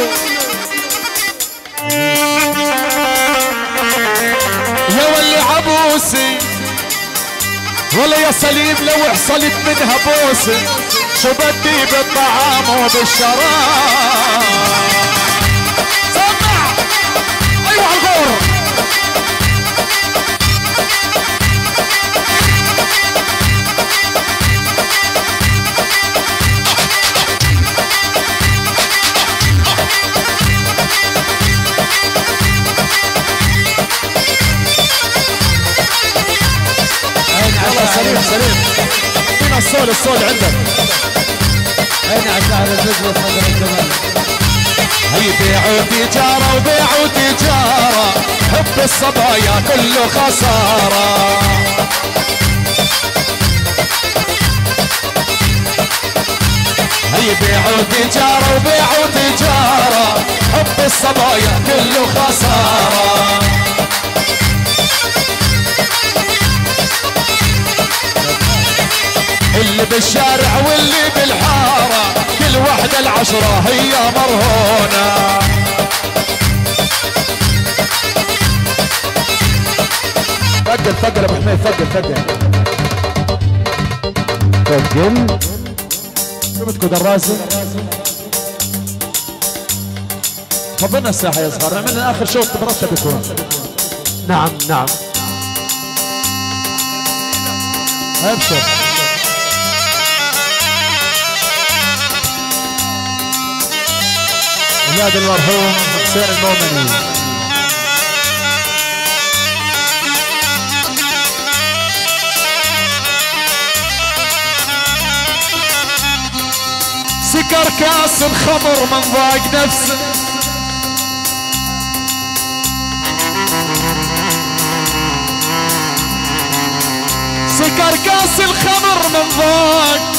يا ولي عبوسي، والله يا سليم لو حصلت منها بوسي شو بدي بالطعام وبالشراب. سمع ايوه الغور سليم سليم فينا الصول الصول عندك. عيني على شعر الرجل وصدر الجمال. هي بيعوا تجارة وبيعوا تجارة، حب الصبايا كله خسارة. هي بيعوا تجارة وبيعوا تجارة، حب الصبايا كله خسارة. اللي بالشارع واللي بالحارة كل وحدة العشرة هي مرهونة. ثقل ثقل ابو حميد ثقل ثقل ثقل. شو بدكم دراسة؟ فضلنا الساحة يا صغار، عملنا اخر شوط مرتب يكون. نعم نعم ابشر. اولاد المرحوم حسين المؤمني. سكر كاس الخمر من ضاق نفسه، سكر كاس الخمر من ضاق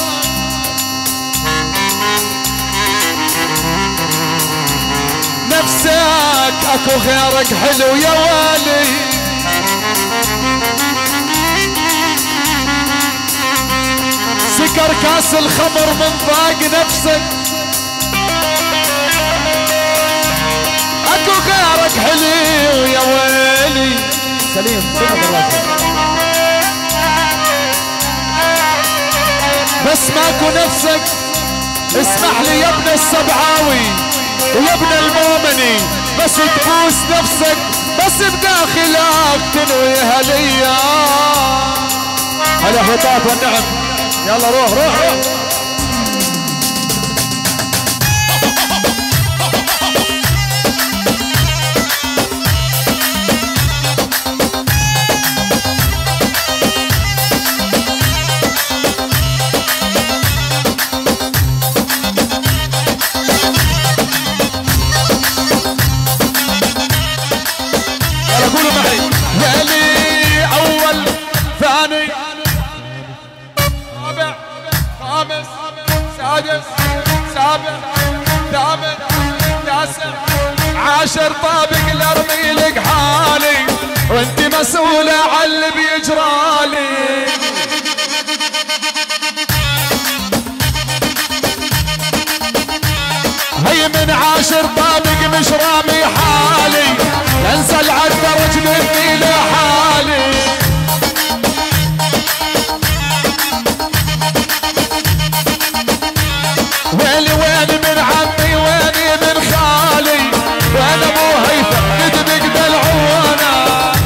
نفسك، اكو غيرك حلو يا والي. سكر كاس الخمر من ضاق نفسك، اكو غيرك حلو يا ويلي. سليم سنة الراجل. بس ماكو نفسك اسمح لي يا ابن السبعاوي ويا ابن المؤمني، بس تبوس نفسك بس بداخلك تنويها ليا. هلا هطاط والنعم. يلا روح روح روح. عاشر طابق لارمي لك حالي وانت مسؤولة عن اللي بيجرالي. هي من عاشر طابق مش رامي حالي انسى العالدرج مني لحالي. ويلي ويلي من عمي ويلي من خالي وانا مو هيفا ندبق بالعوانا.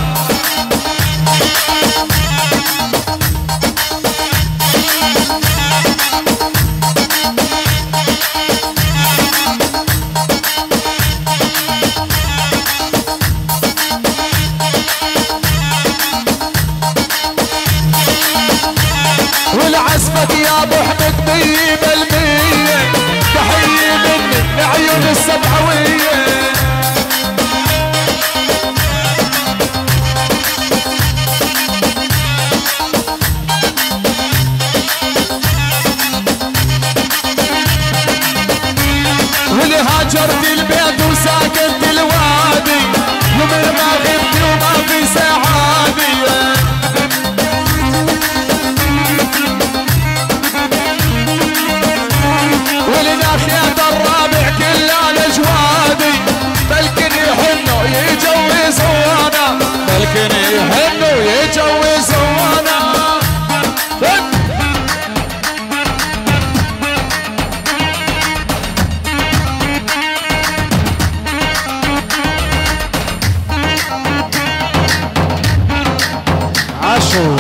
والعزمك يا ابو حمد مية بالمية تحية مني لعيون السبعوية. واللي هاجرت البيت وساكنت الوادي ومن ما غبت وما في سعادية. ولناخيات الرابع كلها الاجوادي بلكن يحنوا يجوزونا بلكن يحنوا يجوزونا. عاشوا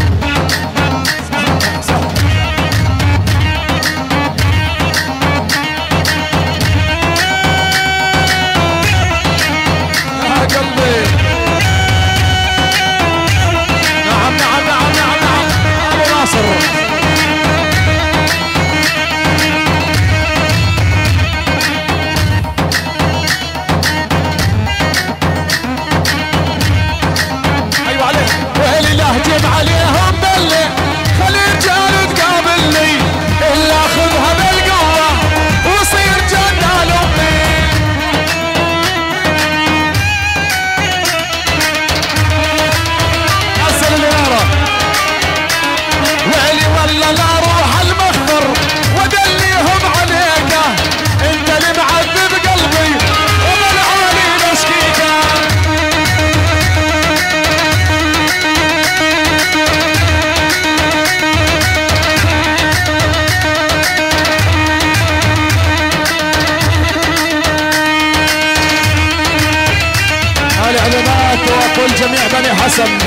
جميع بني حسن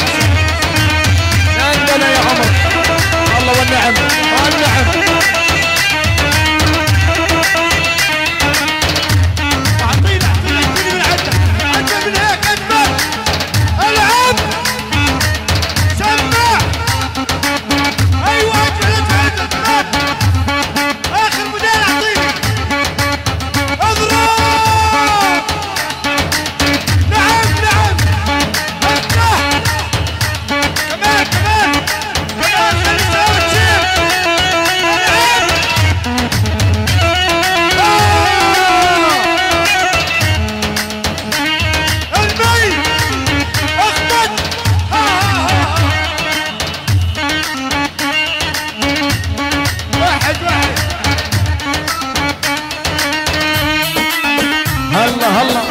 عندنا يا عمر. الله والنعم والنعم. اعطينا اعطينا اعطيني من عده عده من هيك اجمل. العب سمع. ايوه اجمل اجمل اجمل. اخر موديل اعطيني اضرب. نعم نعم افتح كمان كمان كمان خلي سوا تشيل. المي اخبط. واحد واحد. هلا هلا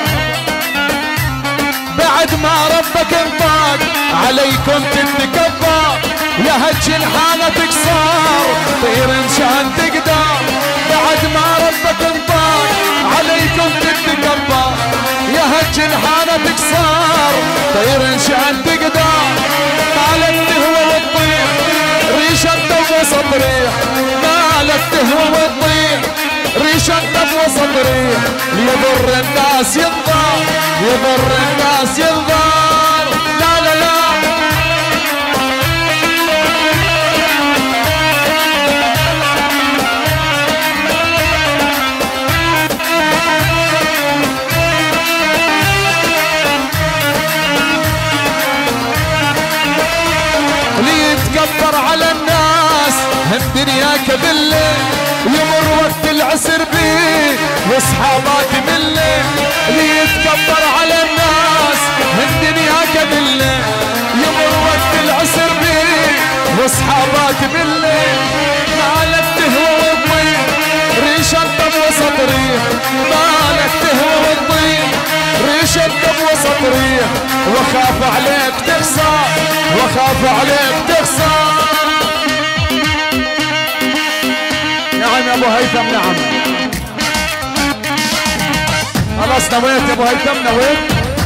بعد ما ربك انطاق عليكم تتكبر يا هج حالتك صار طير انشان تقدر. بعد ما ربك انطاق عليكم تتكبر يا هج حالتك ما تكسر طير انشان تقدر مالك تهوى وتطير ريشة تفوس الطريق مالك تهوى وتطير ريشة تفوس الطريق يضر الناس ينظر يضر الناس ينظر لا لا لا يتكبر على الناس هم دنياك بالله يمر وقت العسر بيه واصحابات بالله اللي يتكبر على الناس هم دنياك بالله يمر وقت العسر بيه واصحابات بالله مالك تهوى وتطير ريشة بوسط طريق مالك تهوى وتطير ريشة بوسط طريق وخاف عليك تخسر وخاف عليك تخسر. نعم يا ابو هيثم نعم خلاص نويت يا ابو هيثم نويت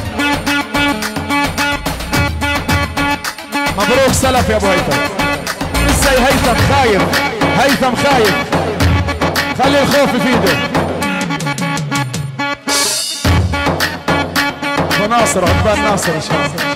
مبروك سلف يا ابو هيثم لسه هيثم خايف هيثم خايف خلي الخوف في ايده وناصر عقبال ناصر ان شاء الله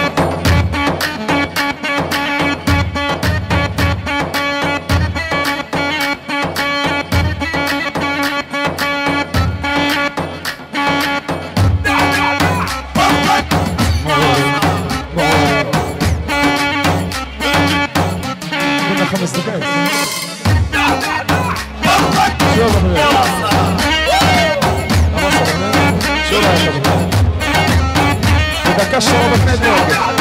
خمس دقائق شو رايك اذا كشر باثنين دقائق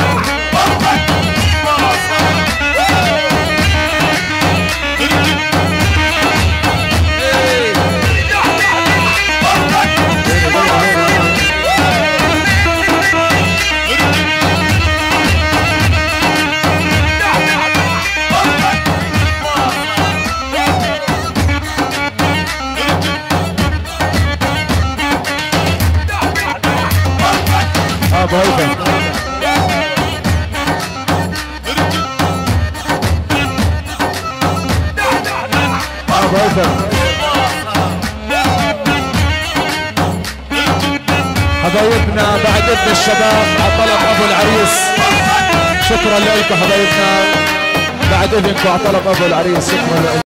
ابو هيثم ابو هيثم حبايبنا بعد اذن الشباب على طلب ابو العريس شكرا لكم حبايبنا بعد اذنكم على طلب ابو العريس شكرا لكم.